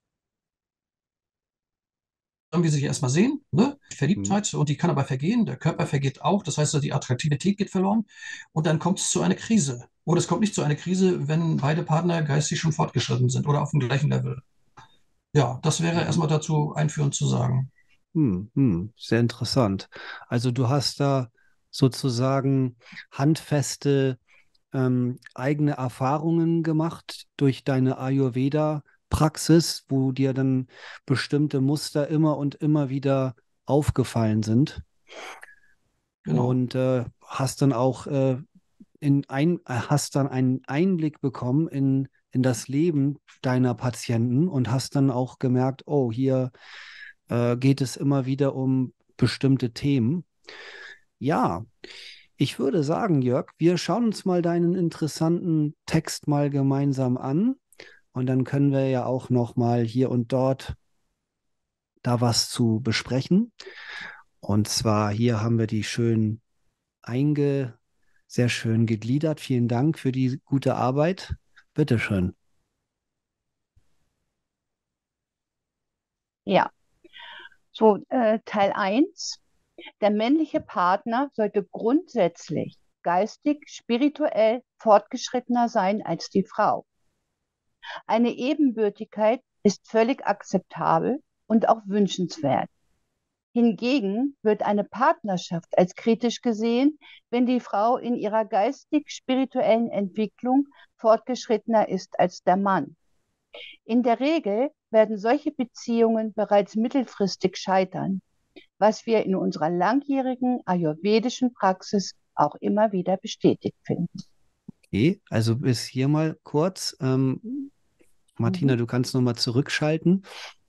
wie sie sich erstmal sehen, ne? Hm. Verliebtheit, und die kann aber vergehen, der Körper vergeht auch, das heißt, die Attraktivität geht verloren und dann kommt es zu einer Krise. Oder es kommt nicht zu einer Krise, wenn beide Partner geistig schon fortgeschritten sind oder auf dem gleichen Level. Ja, das wäre Mhm. erstmal dazu einführend zu sagen. Hm, hm, sehr interessant. Also du hast da sozusagen handfeste ähm, eigene Erfahrungen gemacht durch deine Ayurveda-Praxis, wo dir dann bestimmte Muster immer und immer wieder aufgefallen sind Genau. und äh, hast dann auch äh, in ein, äh, hast dann einen Einblick bekommen in, in das Leben deiner Patienten und hast dann auch gemerkt, oh, hier äh, geht es immer wieder um bestimmte Themen. Ja, ich würde sagen, Jörg, wir schauen uns mal deinen interessanten Text mal gemeinsam an und dann können wir ja auch noch mal hier und dort da was zu besprechen. Und zwar hier haben wir die schön einge, sehr schön gegliedert. Vielen Dank für die gute Arbeit. Bitteschön. Ja, so äh, Teil eins. Der männliche Partner sollte grundsätzlich geistig, spirituell fortgeschrittener sein als die Frau. Eine Ebenbürtigkeit ist völlig akzeptabel und auch wünschenswert. Hingegen wird eine Partnerschaft als kritisch gesehen, wenn die Frau in ihrer geistig-spirituellen Entwicklung fortgeschrittener ist als der Mann. In der Regel werden solche Beziehungen bereits mittelfristig scheitern, was wir in unserer langjährigen ayurvedischen Praxis auch immer wieder bestätigt finden. Okay, also bis hier mal kurz. Ähm, Martina, Mhm. du kannst nochmal zurückschalten.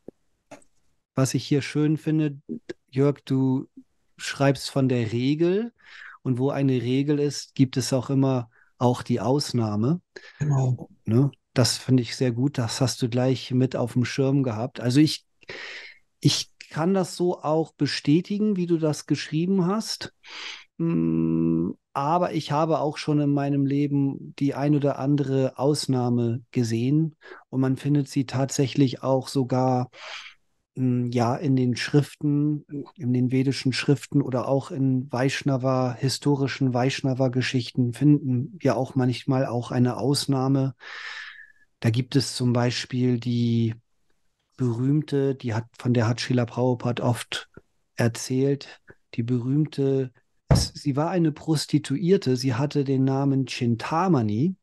Was ich hier schön finde, Jörg, du schreibst von der Regel und wo eine Regel ist, gibt es auch immer auch die Ausnahme. Genau. Ne? Das finde ich sehr gut. Das hast du gleich mit auf dem Schirm gehabt. Also ich, ich kann das so auch bestätigen, wie du das geschrieben hast. Mm, Aber ich habe auch schon in meinem Leben die ein oder andere Ausnahme gesehen und man findet sie tatsächlich auch sogar mm, ja in den Schriften, in den vedischen Schriften oder auch in Vaishnava, historischen Vaishnava-Geschichten finden wir auch manchmal auch eine Ausnahme. Da gibt es zum Beispiel die berühmte, die hat, von der hat Srila Prabhupada oft erzählt, die berühmte, es- sie war eine Prostituierte, sie hatte den Namen Chintamani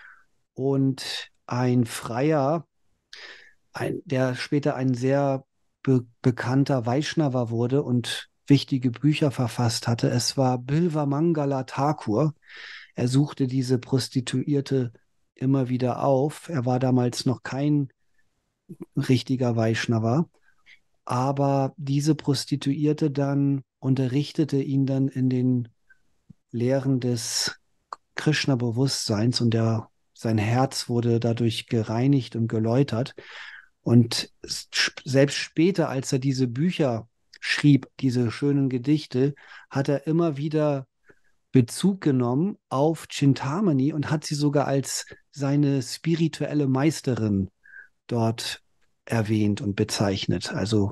und ein Freier, ein, der später ein sehr be bekannter Vaishnava wurde und wichtige Bücher verfasst hatte. Es war Bilva Mangala Thakur. Er suchte diese Prostituierte immer wieder auf. Er war damals noch kein richtiger Vaishnava, aber diese Prostituierte dann unterrichtete ihn dann in den Lehren des Krishna-Bewusstseins und der, sein Herz wurde dadurch gereinigt und geläutert. Und selbst später, als er diese Bücher schrieb, diese schönen Gedichte, hat er immer wieder Bezug genommen auf Chintamani und hat sie sogar als seine spirituelle Meisterin dort erwähnt und bezeichnet. Also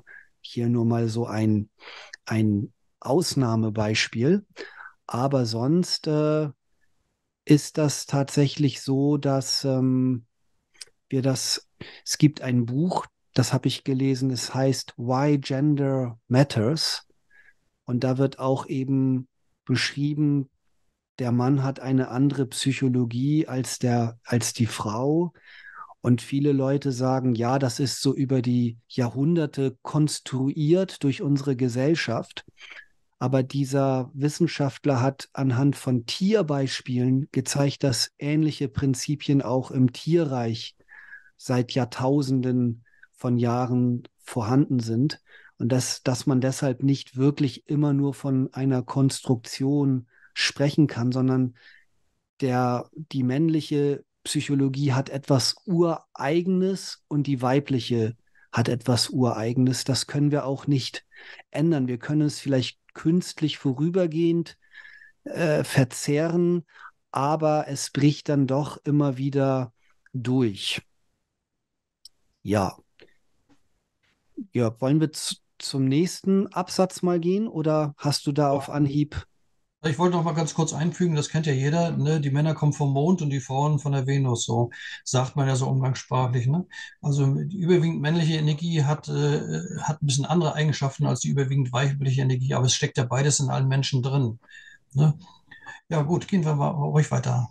hier nur mal so ein, ein Ausnahmebeispiel. Aber sonst äh, ist das tatsächlich so, dass ähm, wir das, es gibt ein Buch, das habe ich gelesen, es heißt Why Gender Matters. Und da wird auch eben beschrieben, der Mann hat eine andere Psychologie als der, als die Frau. Und viele Leute sagen, ja, das ist so über die Jahrhunderte konstruiert durch unsere Gesellschaft. Aber dieser Wissenschaftler hat anhand von Tierbeispielen gezeigt, dass ähnliche Prinzipien auch im Tierreich seit Jahrtausenden von Jahren vorhanden sind. Und dass, dass man deshalb nicht wirklich immer nur von einer Konstruktion sprechen kann, sondern der, die männliche Psychologie hat etwas Ureigenes und die weibliche hat etwas Ureigenes. Das können wir auch nicht ändern. Wir können es vielleicht künstlich vorübergehend äh, verzerren, aber es bricht dann doch immer wieder durch. Ja, ja, wollen wir z- zum nächsten Absatz mal gehen oder hast du da auf Anhieb? Ich wollte noch mal ganz kurz einfügen, das kennt ja jeder, ne? Die Männer kommen vom Mond und die Frauen von der Venus, so sagt man ja so umgangssprachlich, ne? Also die überwiegend männliche Energie hat, äh, hat ein bisschen andere Eigenschaften als die überwiegend weibliche Energie, aber es steckt ja beides in allen Menschen drin, ne? Ja gut, gehen wir mal ruhig weiter.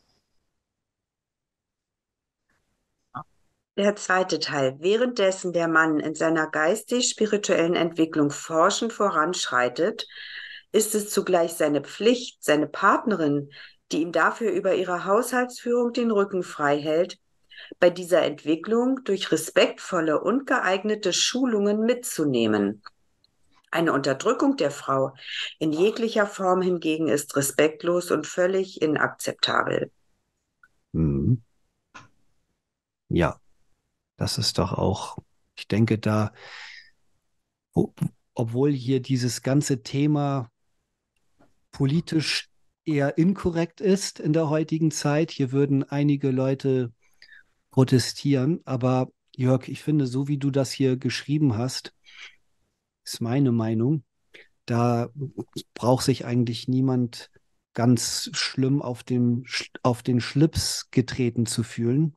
Der zweite Teil. Währenddessen der Mann in seiner geistig-spirituellen Entwicklung forschend voranschreitet, ist es zugleich seine Pflicht, seine Partnerin, die ihm dafür über ihre Haushaltsführung den Rücken frei hält, bei dieser Entwicklung durch respektvolle und geeignete Schulungen mitzunehmen. Eine Unterdrückung der Frau in jeglicher Form hingegen ist respektlos und völlig inakzeptabel. Mhm. Ja, das ist doch auch, ich denke, da, wo, obwohl hier dieses ganze Thema politisch eher inkorrekt ist in der heutigen Zeit, hier würden einige Leute protestieren, aber Jörg, ich finde, so wie du das hier geschrieben hast, ist meine Meinung, da braucht sich eigentlich niemand ganz schlimm auf dem, auf den Schlips getreten zu fühlen.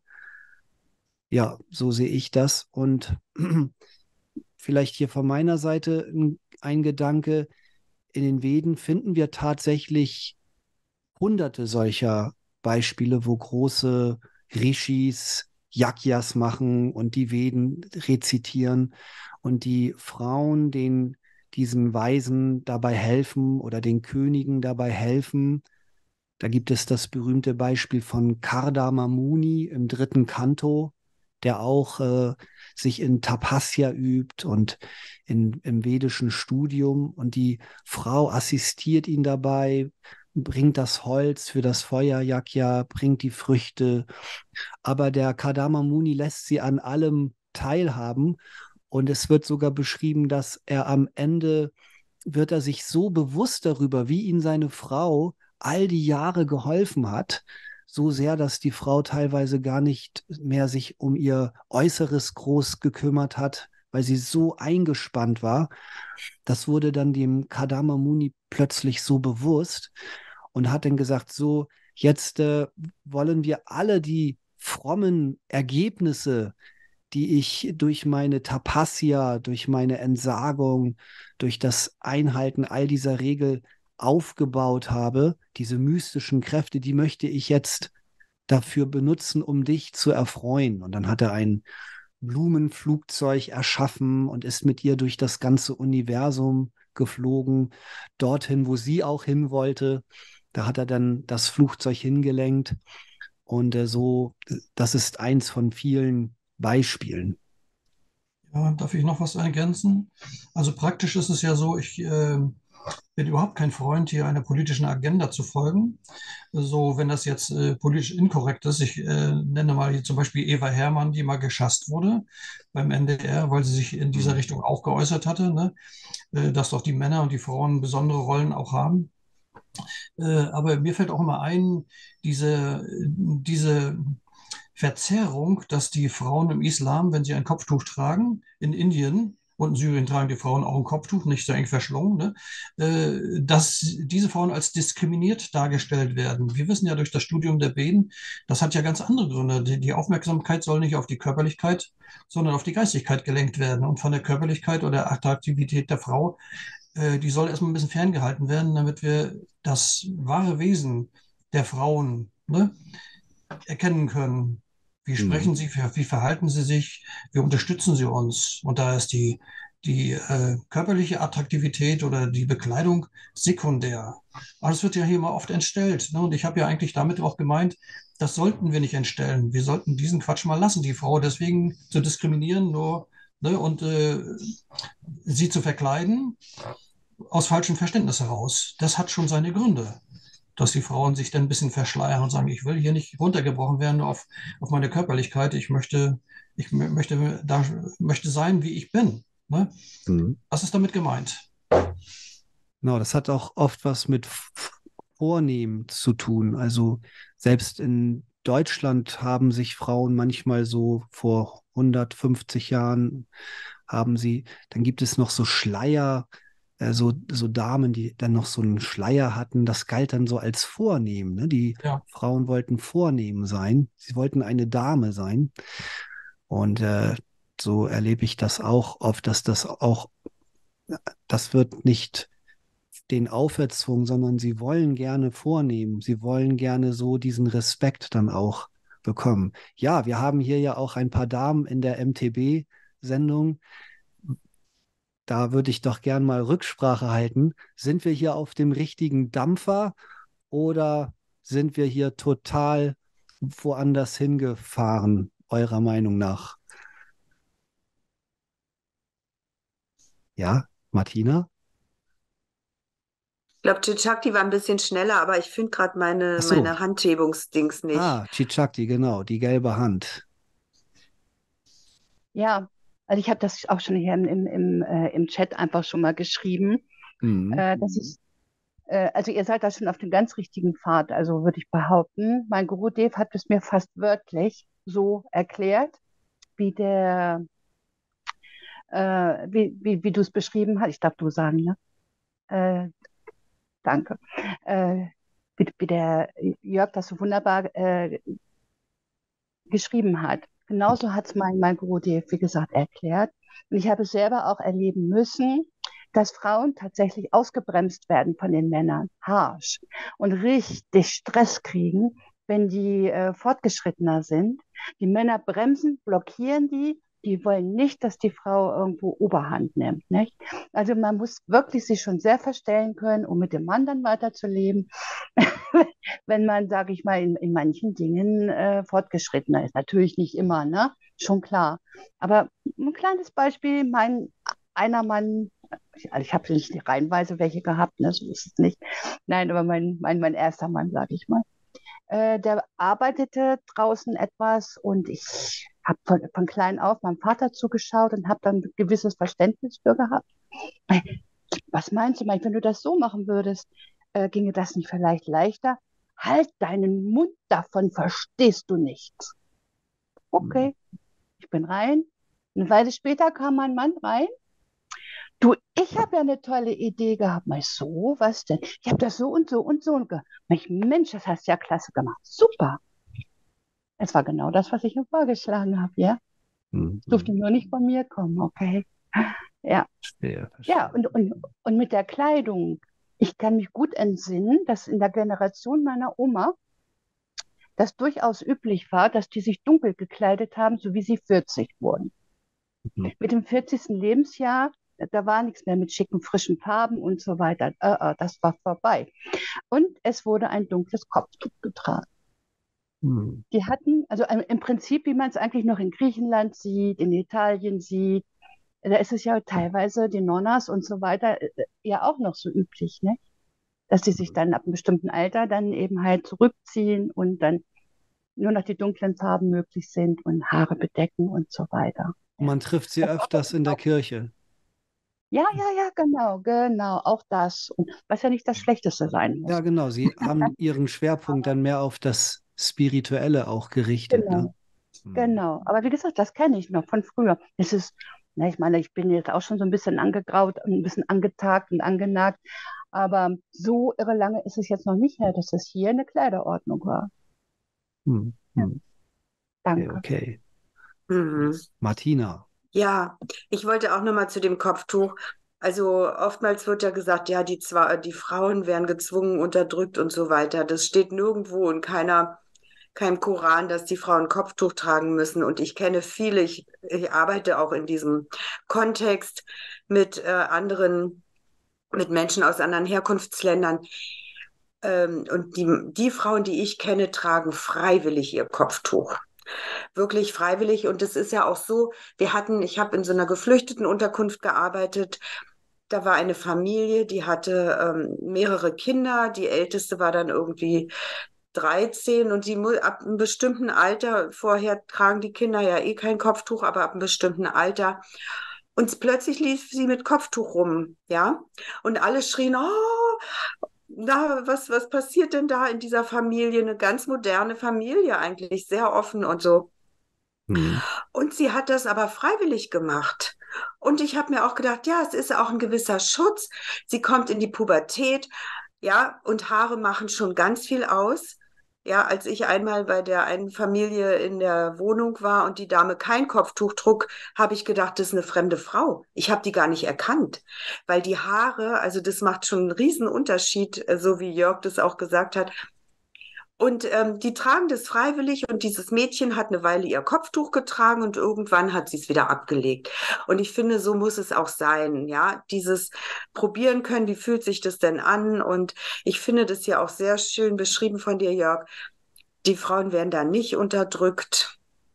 Ja, so sehe ich das. Und vielleicht hier von meiner Seite ein, ein Gedanke. In den Veden finden wir tatsächlich hunderte solcher Beispiele, wo große Rishis Yagyas machen und die Veden rezitieren und die Frauen den diesen Weisen dabei helfen oder den Königen dabei helfen. Da gibt es das berühmte Beispiel von Kardama Muni im dritten Kanto, der auch äh, sich in Tapasya übt und in, im vedischen Studium. Und die Frau assistiert ihn dabei, bringt das Holz für das Feuerjagdja, bringt die Früchte. Aber der Kardama Muni lässt sie an allem teilhaben. Und es wird sogar beschrieben, dass er am Ende wird er sich so bewusst darüber, wie ihn seine Frau all die Jahre geholfen hat, so sehr, dass die Frau teilweise gar nicht mehr sich um ihr Äußeres groß gekümmert hat, weil sie so eingespannt war. Das wurde dann dem Kardama Muni plötzlich so bewusst und hat dann gesagt, so, jetzt äh, wollen wir alle die frommen Ergebnisse, die ich durch meine Tapasya, durch meine Entsagung, durch das Einhalten all dieser Regel aufgebaut habe, diese mystischen Kräfte, die möchte ich jetzt dafür benutzen, um dich zu erfreuen. Und dann hat er ein Blumenflugzeug erschaffen und ist mit ihr durch das ganze Universum geflogen, dorthin, wo sie auch hin wollte. Da hat er dann das Flugzeug hingelenkt. Und äh, so, das ist eins von vielen Beispielen. Ja, darf ich noch was ergänzen? Also praktisch ist es ja so, ich äh, bin überhaupt kein Freund, hier einer politischen Agenda zu folgen. So, wenn das jetzt äh, politisch inkorrekt ist, ich äh, nenne mal hier zum Beispiel Eva Herrmann, die mal geschasst wurde beim N D R, weil sie sich in dieser Richtung auch geäußert hatte, ne? Äh, dass doch die Männer und die Frauen besondere Rollen auch haben. Äh, aber mir fällt auch immer ein, diese, diese Verzerrung, dass die Frauen im Islam, wenn sie ein Kopftuch tragen, in Indien und in Syrien tragen die Frauen auch ein Kopftuch, nicht so eng verschlungen, ne? Äh, dass diese Frauen als diskriminiert dargestellt werden. Wir wissen ja durch das Studium der Veden, das hat ja ganz andere Gründe. Die, die Aufmerksamkeit soll nicht auf die Körperlichkeit, sondern auf die Geistigkeit gelenkt werden. Und von der Körperlichkeit oder Attraktivität der Frau, äh, die soll erstmal ein bisschen ferngehalten werden, damit wir das wahre Wesen der Frauen, ne, erkennen können. Wie Mhm. sprechen sie, wie verhalten sie sich, wie unterstützen sie uns? Und da ist die, die äh, körperliche Attraktivität oder die Bekleidung sekundär. Aber das wird ja hier immer oft entstellt. Ne? Und ich habe ja eigentlich damit auch gemeint, das sollten wir nicht entstellen. Wir sollten diesen Quatsch mal lassen, die Frau deswegen zu diskriminieren, nur, ne, und äh, sie zu verkleiden aus falschem Verständnis heraus. Das hat schon seine Gründe, dass die Frauen sich dann ein bisschen verschleiern und sagen, ich will hier nicht runtergebrochen werden auf, auf meine Körperlichkeit. Ich möchte, ich mö- möchte, da, möchte sein, wie ich bin. Ne? Mhm. Was ist damit gemeint? Genau, das hat auch oft was mit F- Vornehmen zu tun. Also selbst in Deutschland haben sich Frauen manchmal so vor hundertfünfzig Jahren haben sie, dann gibt es noch so Schleier, äh, so, so Damen, die dann noch so einen Schleier hatten. Das galt dann so als Vornehmen. Ne? Die Ja, Frauen wollten vornehm sein. Sie wollten eine Dame sein. Und äh, so erlebe ich das auch oft, dass das auch, das wird nicht den auferzwungen, sondern sie wollen gerne vornehmen. Sie wollen gerne so diesen Respekt dann auch bekommen. Ja, wir haben hier ja auch ein paar Damen in der M T B-Sendung. Da würde ich doch gern mal Rücksprache halten. Sind wir hier auf dem richtigen Dampfer oder sind wir hier total woanders hingefahren, eurer Meinung nach? Ja, Martina? Ich glaube, Chakti war ein bisschen schneller, aber ich finde gerade Ach meine, so. meine Handhebungsdings nicht. Ah, Chichakti, genau, die gelbe Hand. Ja, also ich habe das auch schon hier im, im, im, äh, im Chat einfach schon mal geschrieben, Mhm. äh, dass ich, äh, also ihr seid da schon auf dem ganz richtigen Pfad, also würde ich behaupten. Mein Guru Dev hat es mir fast wörtlich so erklärt, wie der, äh, wie, wie, wie du es beschrieben hast. Ich darf du sagen, ne? Äh, danke. Äh, wie, wie der Jörg das so wunderbar äh, geschrieben hat. Genauso hat es mein, mein Guru Dev, wie gesagt, erklärt. Und ich habe es selber auch erleben müssen, dass Frauen tatsächlich ausgebremst werden von den Männern, harsch, und richtig Stress kriegen, wenn die äh, fortgeschrittener sind. Die Männer bremsen, blockieren die. Die wollen nicht, dass die Frau irgendwo Oberhand nimmt. Nicht? Also man muss wirklich sich schon sehr verstellen können, um mit dem Mann dann weiterzuleben, wenn man, sage ich mal, in, in manchen Dingen äh, fortgeschrittener ist. Natürlich nicht immer, ne? Schon klar. Aber ein kleines Beispiel, mein einer Mann, ich, also ich habe nicht reihenweise welche gehabt, ne? So ist es nicht. Nein, aber mein, mein, mein erster Mann, sage ich mal, äh, der arbeitete draußen etwas und ich habe von, von klein auf meinem Vater zugeschaut und habe dann ein gewisses Verständnis für gehabt. Was meinst du, Mike, wenn du das so machen würdest, äh, ginge das nicht vielleicht leichter? Halt deinen Mund, davon verstehst du nichts. Okay, ich bin rein. Eine Weile später kam mein Mann rein. Du, ich habe ja eine tolle Idee gehabt. Mach ich, so, was denn? Ich habe das so und so und so gemacht. Ich, Mensch, das hast du ja klasse gemacht. Super. Es war genau das, was ich ihm vorgeschlagen habe, ja. Es durfte Mhm. nur nicht von mir kommen, okay. Ja. Verstehe, Ja, verstehe. und, und, und mit der Kleidung. Ich kann mich gut entsinnen, dass in der Generation meiner Oma das durchaus üblich war, dass die sich dunkel gekleidet haben, so wie sie vierzig wurden. Mhm. Mit dem vierzigsten Lebensjahr, da war nichts mehr mit schicken, frischen Farben und so weiter. Äh, äh, das war vorbei. Und es wurde ein dunkles Kopftuch getragen. Mhm. Die hatten, also im Prinzip, wie man es eigentlich noch in Griechenland sieht, in Italien sieht, da ist es ja teilweise die Nonnas und so weiter äh, ja auch noch so üblich, ne? Dass die sich dann ab einem bestimmten Alter dann eben halt zurückziehen und dann nur noch die dunklen Farben möglich sind und Haare bedecken und so weiter. Ja, Man trifft sie öfters in der Kirche. ja, ja, ja, genau, genau, auch das. Und was ja nicht das Schlechteste sein Ja, muss. genau. Sie haben ihren Schwerpunkt dann mehr auf das Spirituelle auch gerichtet, ne? Genau, Mhm. genau. Aber wie gesagt, das kenne ich noch von früher. Es ist Na, ich meine, ich bin jetzt auch schon so ein bisschen angegraut und ein bisschen angetagt und angenagt, aber so irre lange ist es jetzt noch nicht her, dass das hier eine Kleiderordnung war. Hm, Ja, hm. Okay, danke. okay. Mhm. Martina. Ja, ich wollte auch nochmal zu dem Kopftuch. Also oftmals wird ja gesagt, ja, die zwar, die Frauen werden gezwungen, unterdrückt und so weiter. Das steht nirgendwo in keiner, keinem Koran, dass die Frauen Kopftuch tragen müssen. Und ich kenne viele, ich, ich arbeite auch in diesem Kontext mit äh, anderen, mit Menschen aus anderen Herkunftsländern. Ähm, und die, die Frauen, die ich kenne, tragen freiwillig ihr Kopftuch. Wirklich freiwillig. Und es ist ja auch so, wir hatten, ich habe in so einer Geflüchtetenunterkunft gearbeitet. Da war eine Familie, die hatte ähm, mehrere Kinder. Die älteste war dann irgendwie dreizehn und sie mu- ab einem bestimmten Alter, vorher tragen die Kinder ja eh kein Kopftuch, aber ab einem bestimmten Alter. Und plötzlich lief sie mit Kopftuch rum, ja. Und alle schrien, oh, na, was, was passiert denn da in dieser Familie? Eine ganz moderne Familie eigentlich, sehr offen und so. Hm. Und sie hat das aber freiwillig gemacht. Und ich habe mir auch gedacht, ja, es ist auch ein gewisser Schutz. Sie kommt in die Pubertät, ja, und Haare machen schon ganz viel aus. Ja, als ich einmal bei der einen Familie in der Wohnung war und die Dame kein Kopftuch trug, habe ich gedacht, das ist eine fremde Frau. Ich habe die gar nicht erkannt, weil die Haare, also das macht schon einen riesen Unterschied, äh, so wie Jörg das auch gesagt hat. Und ähm, die tragen das freiwillig und dieses Mädchen hat eine Weile ihr Kopftuch getragen und irgendwann hat sie es wieder abgelegt. Und ich finde, so muss es auch sein, ja, dieses probieren können, wie fühlt sich das denn an? Und ich finde das ja auch sehr schön beschrieben von dir, Jörg. Die Frauen werden da nicht unterdrückt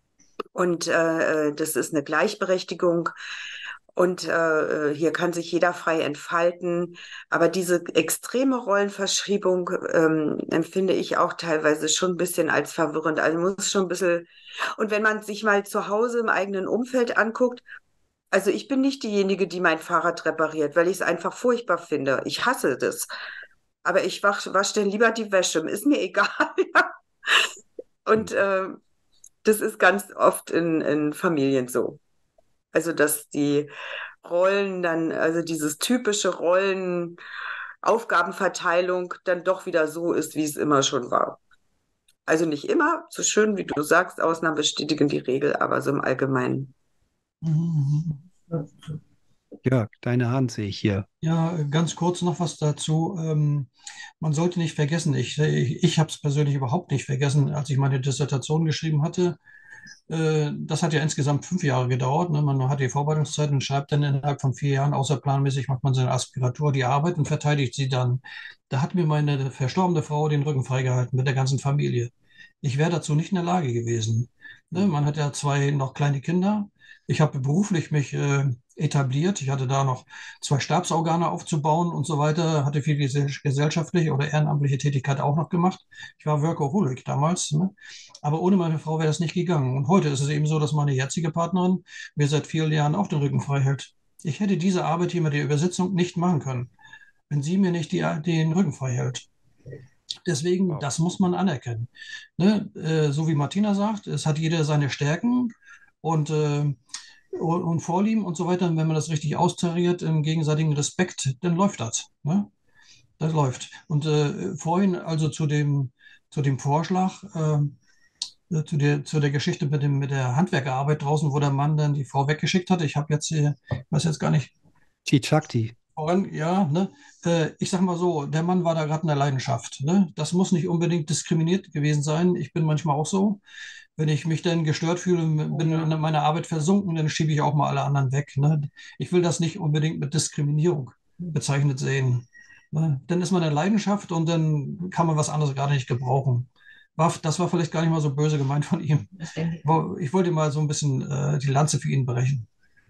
und äh, das ist eine Gleichberechtigung. Und äh, hier kann sich jeder frei entfalten. Aber diese extreme Rollenverschiebung ähm, empfinde ich auch teilweise schon ein bisschen als verwirrend. Also muss schon ein bisschen. Und wenn man sich mal zu Hause im eigenen Umfeld anguckt, also ich bin nicht diejenige, die mein Fahrrad repariert, weil ich es einfach furchtbar finde. Ich hasse das. Aber ich wasche wasch dann lieber die Wäsche. Ist mir egal. Und äh, das ist ganz oft in, in Familien so. Also, dass die Rollen dann, also dieses typische Rollen, Aufgabenverteilung dann doch wieder so ist, wie es immer schon war. Also nicht immer, so schön wie du sagst, Ausnahmen bestätigen die Regel, aber so im Allgemeinen. Mhm. Jörg, deine Hand sehe ich hier. Ja, ganz kurz noch was dazu. Ähm, man sollte nicht vergessen, ich, ich, ich habe es persönlich überhaupt nicht vergessen, als ich meine Dissertation geschrieben hatte. Äh, das hat ja insgesamt fünf Jahre gedauert. Ne? Man hat die Vorbereitungszeit und schreibt dann innerhalb von vier Jahren, außerplanmäßig macht man seine Aspiratur, die Arbeit und verteidigt sie dann. Da hat mir meine verstorbene Frau den Rücken freigehalten mit der ganzen Familie. Ich wäre dazu nicht in der Lage gewesen. Ne? Man hat ja zwei noch kleine Kinder. Ich habe beruflich mich äh, etabliert. Ich hatte da noch zwei Stabsorgane aufzubauen und so weiter, hatte viel gesell- gesellschaftliche oder ehrenamtliche Tätigkeit auch noch gemacht. Ich war Workaholic damals, ne? Aber ohne meine Frau wäre das nicht gegangen. Und heute ist es eben so, dass meine jetzige Partnerin mir seit vielen Jahren auch den Rücken frei hält. Ich hätte diese Arbeit hier mit der Übersetzung nicht machen können, wenn sie mir nicht die, den Rücken frei hält. Deswegen, Wow. das muss man anerkennen. Ne? Äh, so wie Martina sagt, es hat jeder seine Stärken und, äh, und, und Vorlieben und so weiter. Und wenn man das richtig austariert im gegenseitigen Respekt, dann läuft das. Ne? Das läuft. Und äh, vorhin also zu dem, zu dem Vorschlag, äh, zu der, zu der Geschichte mit dem, mit der Handwerkerarbeit draußen, wo der Mann dann die Frau weggeschickt hatte. Ich habe jetzt hier, ich weiß jetzt gar nicht, Chichakti. voran, ja, ne? Äh, ich sag mal so, der Mann war da gerade in der Leidenschaft. Ne? Das muss nicht unbedingt diskriminiert gewesen sein. Ich bin manchmal auch so. Wenn ich mich dann gestört fühle, bin in meiner Arbeit versunken, dann schiebe ich auch mal alle anderen weg. Ne? Ich will das nicht unbedingt mit Diskriminierung bezeichnet sehen. Ne? Dann ist man in Leidenschaft und dann kann man was anderes gerade nicht gebrauchen. War, das war vielleicht gar nicht mal so böse gemeint von ihm. Ich wollte mal so ein bisschen äh, die Lanze für ihn brechen.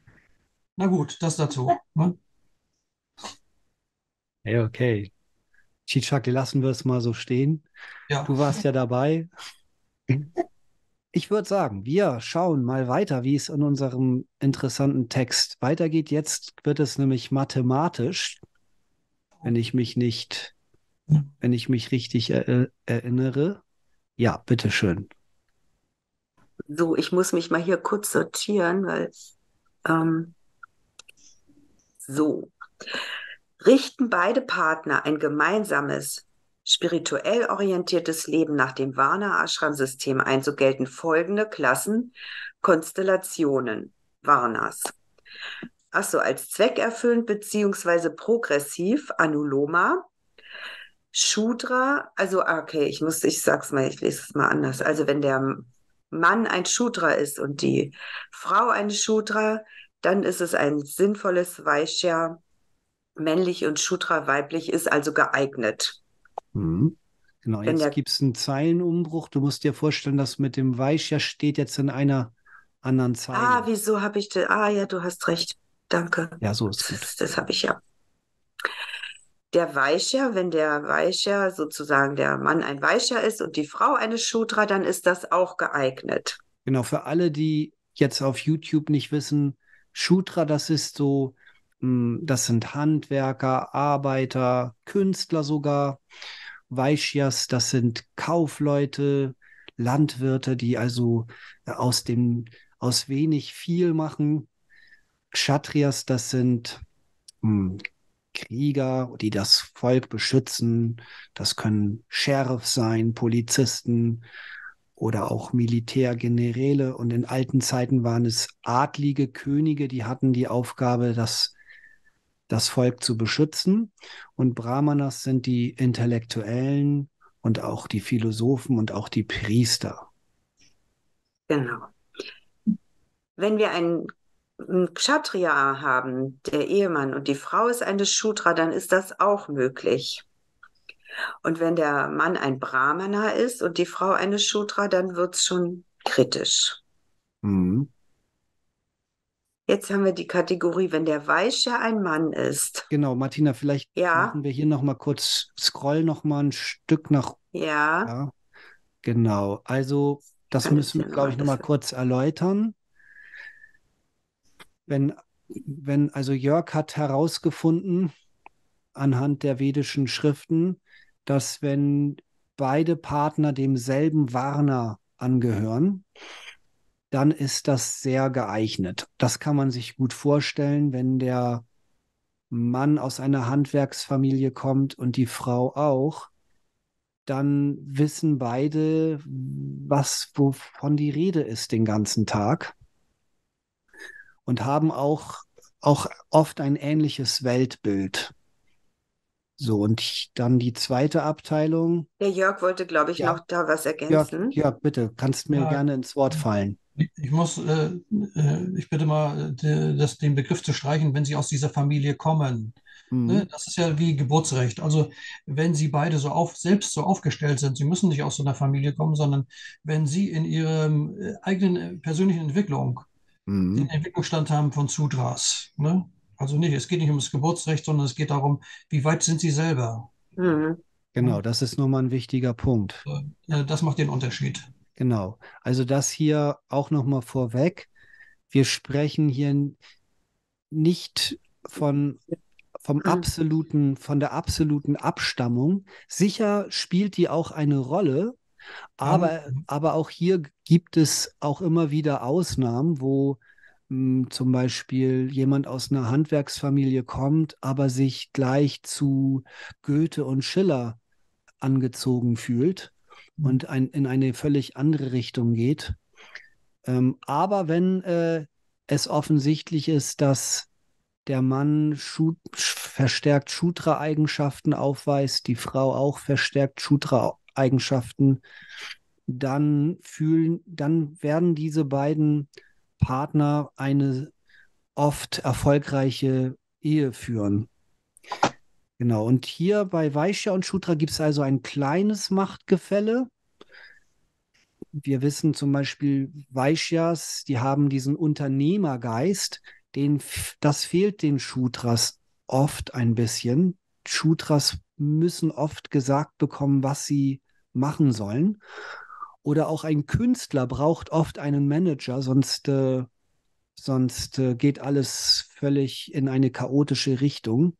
Na gut, das dazu. Ne? Ja, okay. Chichakti, lassen wir es mal so stehen. Ja. Du warst ja dabei. Ich würde sagen, wir schauen mal weiter, wie es in unserem interessanten Text weitergeht. Jetzt wird es nämlich mathematisch, wenn ich mich nicht, wenn ich mich richtig er erinnere. Ja, bitteschön. So, ich muss mich mal hier kurz sortieren, weil ähm, So. Richten beide Partner ein gemeinsames, spirituell orientiertes Leben nach dem Varna-Ashram-System ein, so gelten folgende Klassen, Konstellationen Varnas. Achso, als zweckerfüllend bzw. progressiv Anuloma, Shudra, also okay, ich muss, ich sag's mal, ich lese es mal anders. Also wenn der Mann ein Shudra ist und die Frau eine Shudra, dann ist es ein sinnvolles Vaishya, männlich und Shudra weiblich ist also geeignet. Mhm. Genau, Wenn jetzt der, gibt es einen Zeilenumbruch. Du musst dir vorstellen, dass mit dem Vaishya steht jetzt in einer anderen ah, Zeile. wieso habe ich das? Ah, ja, du hast recht. Danke. Ja, so ist gut. Das, das habe ich ja. Der Vaishya, wenn der Vaishya sozusagen der Mann ein Vaishya ist und die Frau eine Shudra, dann ist das auch geeignet. Genau, für alle, die jetzt auf YouTube nicht wissen, Shudra, das ist so, mh, das sind Handwerker, Arbeiter, Künstler sogar. Vaishyas, das sind Kaufleute, Landwirte, die also äh, aus dem, aus wenig viel machen. Kshatriyas, das sind mh, Krieger, die das Volk beschützen. Das können Sheriffs sein, Polizisten oder auch Militärgeneräle. Und in alten Zeiten waren es adlige Könige, die hatten die Aufgabe, das, das Volk zu beschützen. Und Brahmanas sind die Intellektuellen und auch die Philosophen und auch die Priester. Genau. Wenn wir einen, einen Kshatriya haben, der Ehemann, und die Frau ist eine Shudra, dann ist das auch möglich. Und wenn der Mann ein Brahmana ist und die Frau eine Shudra, dann wird es schon kritisch. Mhm. Jetzt haben wir die Kategorie, wenn der Vaishya ein Mann ist. Genau, Martina, vielleicht Ja, machen wir hier noch mal kurz, scroll noch mal ein Stück nach. ja, Ja, genau. Also das kann das müssen hier wir, glaube nochmal ich, noch mal bisschen. kurz erläutern. Wenn, wenn, also Jörg hat herausgefunden anhand der vedischen Schriften, dass wenn beide Partner demselben Varna angehören, dann ist das sehr geeignet. Das kann man sich gut vorstellen, wenn der Mann aus einer Handwerksfamilie kommt und die Frau auch, dann wissen beide, was, wovon die Rede ist den ganzen Tag und haben auch, auch oft ein ähnliches Weltbild. So, und ich, dann die zweite Abteilung. Der Jörg wollte, glaube ich, Ja, noch da was Jörg, ergänzen. Jörg, bitte, kannst mir Ja, gerne ins Wort fallen. ich muss, äh, äh, ich bitte mal, de, das, den Begriff zu streichen, wenn Sie aus dieser Familie kommen. Ne? Mhm. Das ist ja wie Geburtsrecht. Also wenn Sie beide so auf, selbst so aufgestellt sind, Sie müssen nicht aus so einer Familie kommen, sondern wenn Sie in Ihrer äh, eigenen äh, persönlichen Entwicklung den Mhm. Entwicklungsstand haben von Sudras. Ne? Also nicht, es geht nicht um das Geburtsrecht, sondern es geht darum, wie weit sind Sie selber. Mhm. Genau, das ist nochmal ein wichtiger Punkt. Äh, Das macht den Unterschied. Genau. Also das hier auch nochmal vorweg. Wir sprechen hier nicht von, vom Mhm. absoluten, von der absoluten Abstammung. Sicher spielt die auch eine Rolle, Dann, aber, aber auch hier gibt es auch immer wieder Ausnahmen, wo mh, zum Beispiel jemand aus einer Handwerksfamilie kommt, aber sich gleich zu Goethe und Schiller angezogen fühlt und ein, in eine völlig andere Richtung geht. Ähm, aber wenn äh, es offensichtlich ist, dass der Mann Schu verstärkt Shudra-Eigenschaften aufweist, die Frau auch verstärkt Shudra-Eigenschaften, dann fühlen, dann werden diese beiden Partner eine oft erfolgreiche Ehe führen. Genau. Und hier bei Vaishya und Shudra gibt es also ein kleines Machtgefälle. Wir wissen zum Beispiel, Vaishyas, die haben diesen Unternehmergeist, den, das fehlt den Shudras oft ein bisschen. Shudras müssen oft gesagt bekommen, was sie machen sollen. Oder auch ein Künstler braucht oft einen Manager, sonst, äh, sonst äh, geht alles völlig in eine chaotische Richtung.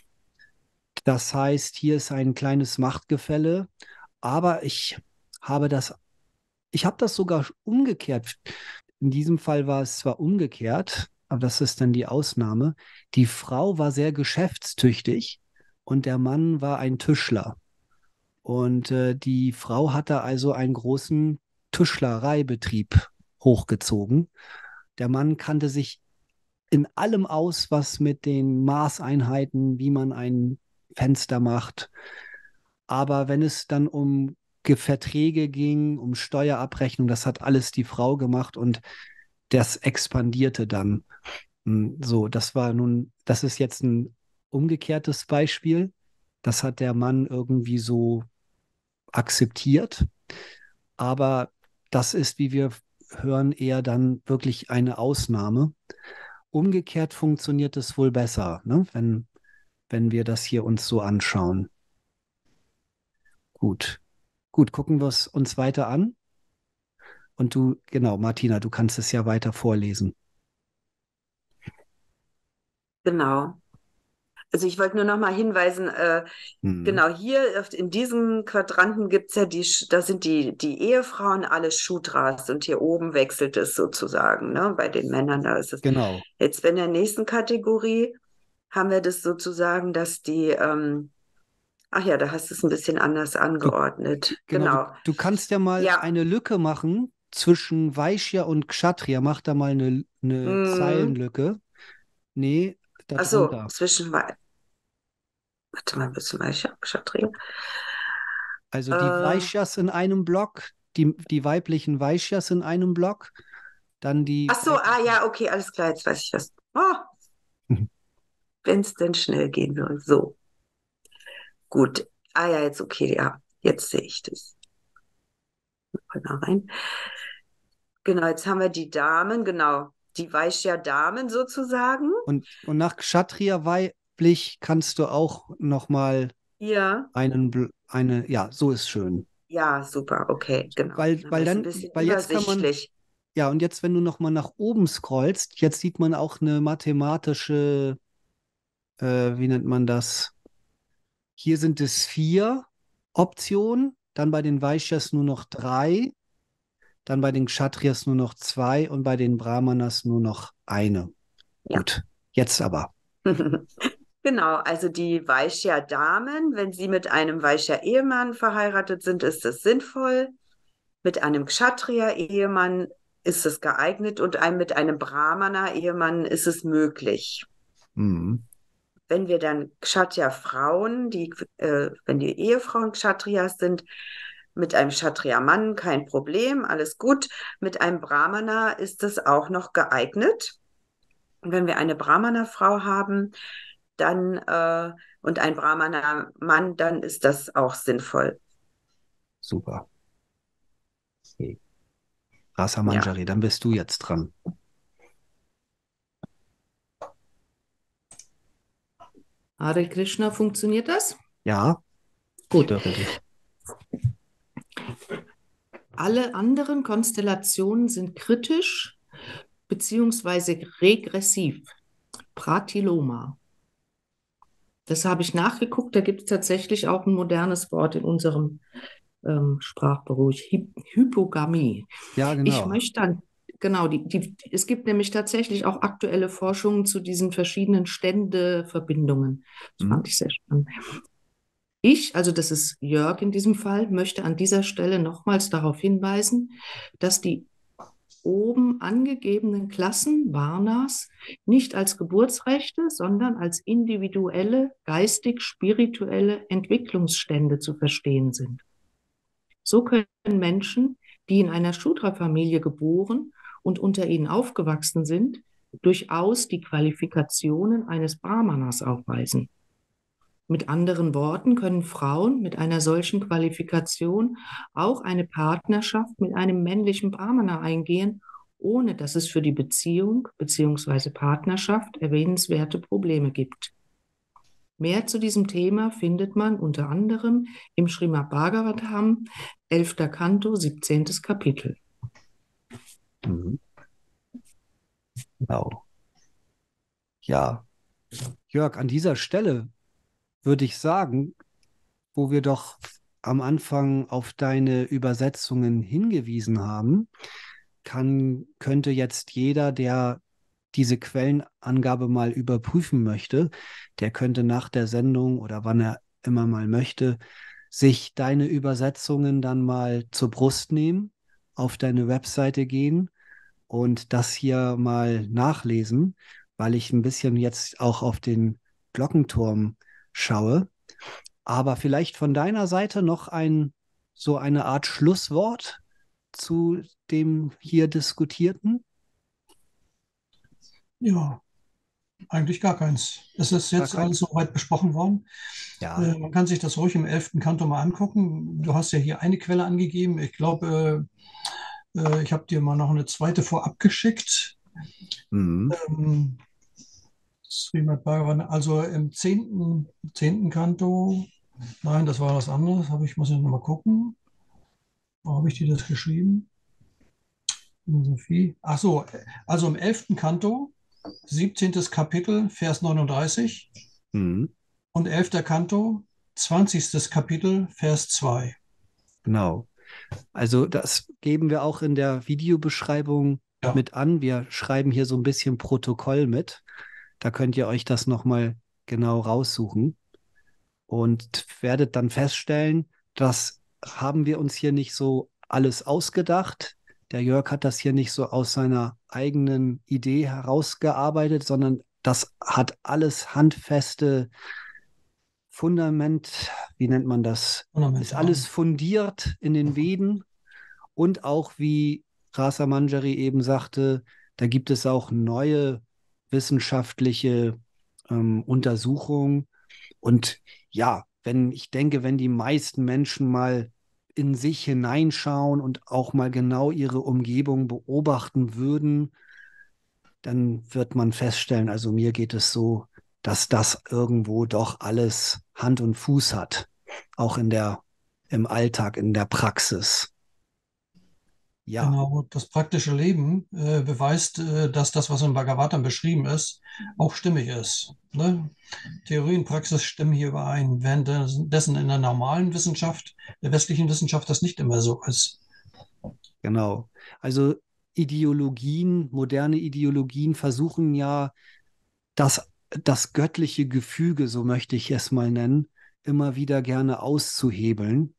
Das heißt, hier ist ein kleines Machtgefälle, aber ich habe das Ich habe das sogar umgekehrt. In diesem Fall war es zwar umgekehrt, aber das ist dann die Ausnahme, die Frau war sehr geschäftstüchtig und der Mann war ein Tischler. Und äh, die Frau hatte also einen großen Tischlereibetrieb hochgezogen. Der Mann kannte sich in allem aus, was mit den Maßeinheiten, wie man ein Fenster macht. Aber wenn es dann um Ge- Verträge ging, um Steuerabrechnung, das hat alles die Frau gemacht und das expandierte dann. Hm, So, das war nun, das ist jetzt ein umgekehrtes Beispiel. Das hat der Mann irgendwie so akzeptiert. Aber das ist, wie wir hören, eher dann wirklich eine Ausnahme. Umgekehrt funktioniert es wohl besser, ne? Wenn, wenn wir das hier uns so anschauen. Gut. Gut, gucken wir es uns weiter an. Und du, genau, Martina, du kannst es ja weiter vorlesen. Genau. Also ich wollte nur noch mal hinweisen, äh, Hm. genau hier auf- in diesem Quadranten gibt's ja die, Sch- da sind die, die Ehefrauen alle Shudras und hier oben wechselt es sozusagen, ne? Bei den Männern, da ist es. Genau. Jetzt in der nächsten Kategorie haben wir das sozusagen, dass die, ähm, ach ja, da hast du es ein bisschen anders angeordnet. Genau, du, Genau. du kannst ja mal Ja. eine Lücke machen zwischen Vaishya und Kshatriya. Mach da mal eine, eine Mhm. Zeilenlücke. Nee, da Ach so, drunter. zwischen, Wei- warte mal, bisschen Weicher, Kshatriya. Also die Äh, Vaishyas in einem Block, die, die weiblichen Vaishyas in einem Block, dann die ach so, ah ja, okay, alles klar, jetzt weiß ich was. Oh, Mhm. wenn es denn schnell gehen würde. So, gut. Ah ja, jetzt okay, ja, jetzt sehe ich das. Mal da rein. Genau, jetzt haben wir die Damen, genau, die Vaishya-Damen sozusagen. Und, und nach Kshatriya weiblich kannst du auch nochmal Ja, einen, Bl- eine, ja, so ist schön. ja, super, okay, genau. Weil, Dann haben weil wir es ein dann, bisschen weil jetzt kann man, übersichtlich. ja, und jetzt, wenn du nochmal nach oben scrollst, jetzt sieht man auch eine mathematische, äh, wie nennt man das? Hier sind es vier Optionen, dann bei den Vaishyas nur noch drei, dann bei den Kshatriyas nur noch zwei und bei den Brahmanas nur noch eine. Ja. Gut, jetzt aber. Genau, also die Vaishya-Damen, wenn sie mit einem Vaishya-Ehemann verheiratet sind, ist es sinnvoll. Mit einem Kshatriya-Ehemann ist es geeignet und ein, mit einem Brahmana-Ehemann ist es möglich. Mhm. Wenn wir dann Kshatriya-Frauen, die, äh, wenn die Ehefrauen Kshatriyas sind, mit einem Kshatriya-Mann kein Problem, alles gut. Mit einem Brahmana ist es auch noch geeignet. Und wenn wir eine Brahmana-Frau haben, dann äh, und ein Brahmana-Mann, dann ist das auch sinnvoll. Super. Okay. Rasa Ja. Manjari, dann bist du jetzt dran. Hare Krishna, funktioniert das? Ja, ich Gut. höre dich. Alle anderen Konstellationen sind kritisch beziehungsweise regressiv. Pratiloma. Das habe ich nachgeguckt, da gibt es tatsächlich auch ein modernes Wort in unserem ähm, Sprachgebrauch, Hy Hypogamie. Ja, Ich genau. möchte dann, genau, die, die, es gibt nämlich tatsächlich auch aktuelle Forschungen zu diesen verschiedenen Ständeverbindungen. Das Mhm. fand ich sehr spannend. Ich, also das ist Jörg in diesem Fall, möchte an dieser Stelle nochmals darauf hinweisen, dass die oben angegebenen Klassen Varnas nicht als Geburtsrechte, sondern als individuelle, geistig-spirituelle Entwicklungsstände zu verstehen sind. So können Menschen, die in einer Shudra-Familie geboren und unter ihnen aufgewachsen sind, durchaus die Qualifikationen eines Brahmanas aufweisen. Mit anderen Worten können Frauen mit einer solchen Qualifikation auch eine Partnerschaft mit einem männlichen Brahmana eingehen, ohne dass es für die Beziehung bzw. Partnerschaft erwähnenswerte Probleme gibt. Mehr zu diesem Thema findet man unter anderem im Srimad Bhagavatam, elfter Kanto, siebzehntes Kapitel. Mhm. Genau. Ja, Jörg, an dieser Stelle würde ich sagen, wo wir doch am Anfang auf deine Übersetzungen hingewiesen haben, kann, könnte jetzt jeder, der diese Quellenangabe mal überprüfen möchte, der könnte nach der Sendung oder wann er immer mal möchte, sich deine Übersetzungen dann mal zur Brust nehmen, auf deine Webseite gehen und das hier mal nachlesen, weil ich ein bisschen jetzt auch auf den Glockenturm schaue. Aber vielleicht von deiner Seite noch ein, so eine Art Schlusswort zu dem hier Diskutierten? Ja, eigentlich gar keins. Es ist Gar jetzt kein- alles soweit besprochen worden. Ja, Äh, man kann sich das ruhig im elften Kanto mal angucken. Du hast ja hier eine Quelle angegeben. Ich glaube, äh, äh, ich habe dir mal noch eine zweite vorab geschickt. mhm. Ähm, Srimad Bhagavatam, also im zehnten, zehnten Kanto. Nein, das war was anderes. Hab ich, muss ich nochmal gucken. Wo habe ich dir das geschrieben? Philosophie. Ach so, also im elften Kanto, siebzehntes Kapitel, Vers neununddreißig Mhm. und elfter Kanto, zwanzigstes Kapitel, Vers zwei. Genau. Also das geben wir auch in der Videobeschreibung Ja. mit an. Wir schreiben hier so ein bisschen Protokoll mit. Da könnt ihr euch das nochmal genau raussuchen und werdet dann feststellen, das haben wir uns hier nicht so alles ausgedacht. Der Jörg hat das hier nicht so aus seiner eigenen Idee herausgearbeitet, sondern das hat alles handfeste Fundament, wie nennt man das? Fundamental. Ist alles fundiert in den Veden und auch, wie Rasa Manjari eben sagte, da gibt es auch neue wissenschaftliche ähm, Untersuchungen. Und ja, wenn ich denke, wenn die meisten Menschen mal in sich hineinschauen und auch mal genau ihre Umgebung beobachten würden, dann wird man feststellen, also mir geht es so, dass das irgendwo doch alles Hand und Fuß hat, auch in der, im Alltag, in der Praxis. Ja, Genau, das praktische Leben äh, beweist, äh, dass das, was im Bhagavatam beschrieben ist, auch stimmig ist. Ne? Theorie und Praxis stimmen hier überein, währenddessen in der normalen Wissenschaft, der westlichen Wissenschaft, das nicht immer so ist. genau. Also Ideologien, moderne Ideologien versuchen ja, das, das göttliche Gefüge, so möchte ich es mal nennen, immer wieder gerne auszuhebeln.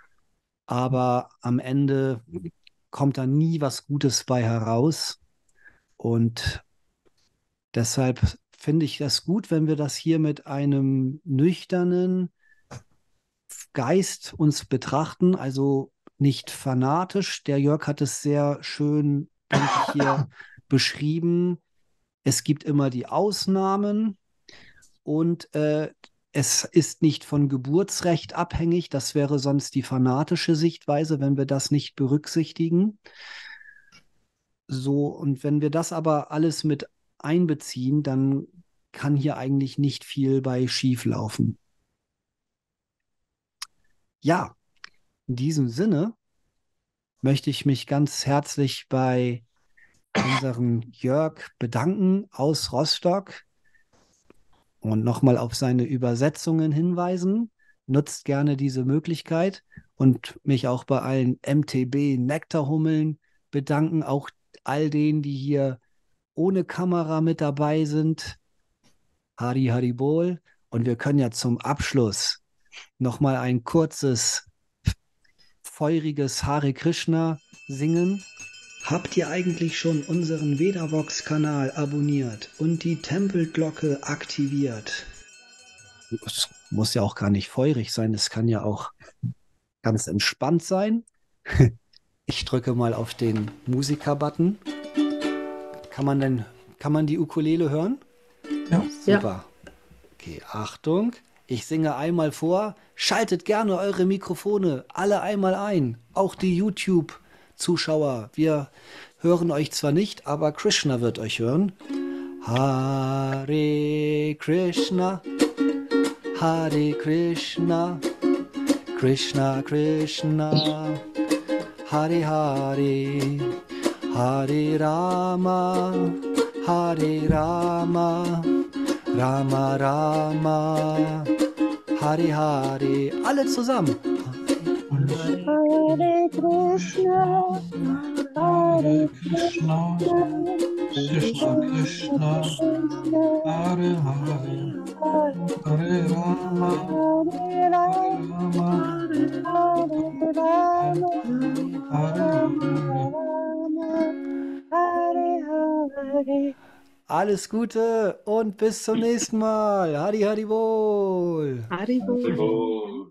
Aber am Ende kommt da nie was Gutes bei heraus. Und deshalb finde ich das gut, wenn wir das hier mit einem nüchternen Geist uns betrachten, also nicht fanatisch. Der Jörg hat es sehr schön, denke ich, hier beschrieben. Es gibt immer die Ausnahmen und äh, es ist nicht von Geburtsrecht abhängig. Das wäre sonst die fanatische Sichtweise, wenn wir das nicht berücksichtigen. So, und wenn wir das aber alles mit einbeziehen, dann kann hier eigentlich nicht viel bei schief laufen. Ja, in diesem Sinne möchte ich mich ganz herzlich bei unserem Jörg bedanken aus Rostock und nochmal auf seine Übersetzungen hinweisen. Nutzt gerne diese Möglichkeit und mich auch bei allen M T B-Nektarhummeln bedanken, auch all denen, die hier ohne Kamera mit dabei sind. Hari Hari Bol. Und wir können ja zum Abschluss nochmal ein kurzes, feuriges Hare Krishna singen. Habt ihr eigentlich schon unseren Vedavox-Kanal abonniert und die Tempelglocke aktiviert? Es muss ja auch gar nicht feurig sein, es kann ja auch ganz entspannt sein. Ich drücke mal auf den Musiker-Button. Kann man denn, kann man die Ukulele hören? Ja. Super. Okay, Achtung. Ich singe einmal vor. Schaltet gerne eure Mikrofone alle einmal ein. Auch die YouTube-Zuschauer. Wir hören euch zwar nicht, aber Krishna wird euch hören. Hare Krishna, Hare Krishna, Krishna Krishna, Hare Hare, Hare Rama, Hare Rama, Rama Rama, Hare Hare. Alle zusammen. Hare Krishna, Hare Hare Krishna, Krishna Krishna, Hare Hare, Hare Rama, Hare Rama, Hare Hare. Alles Gute und bis zum nächsten Mal. Hadi, hadi wohl. Haribo. Jawohl.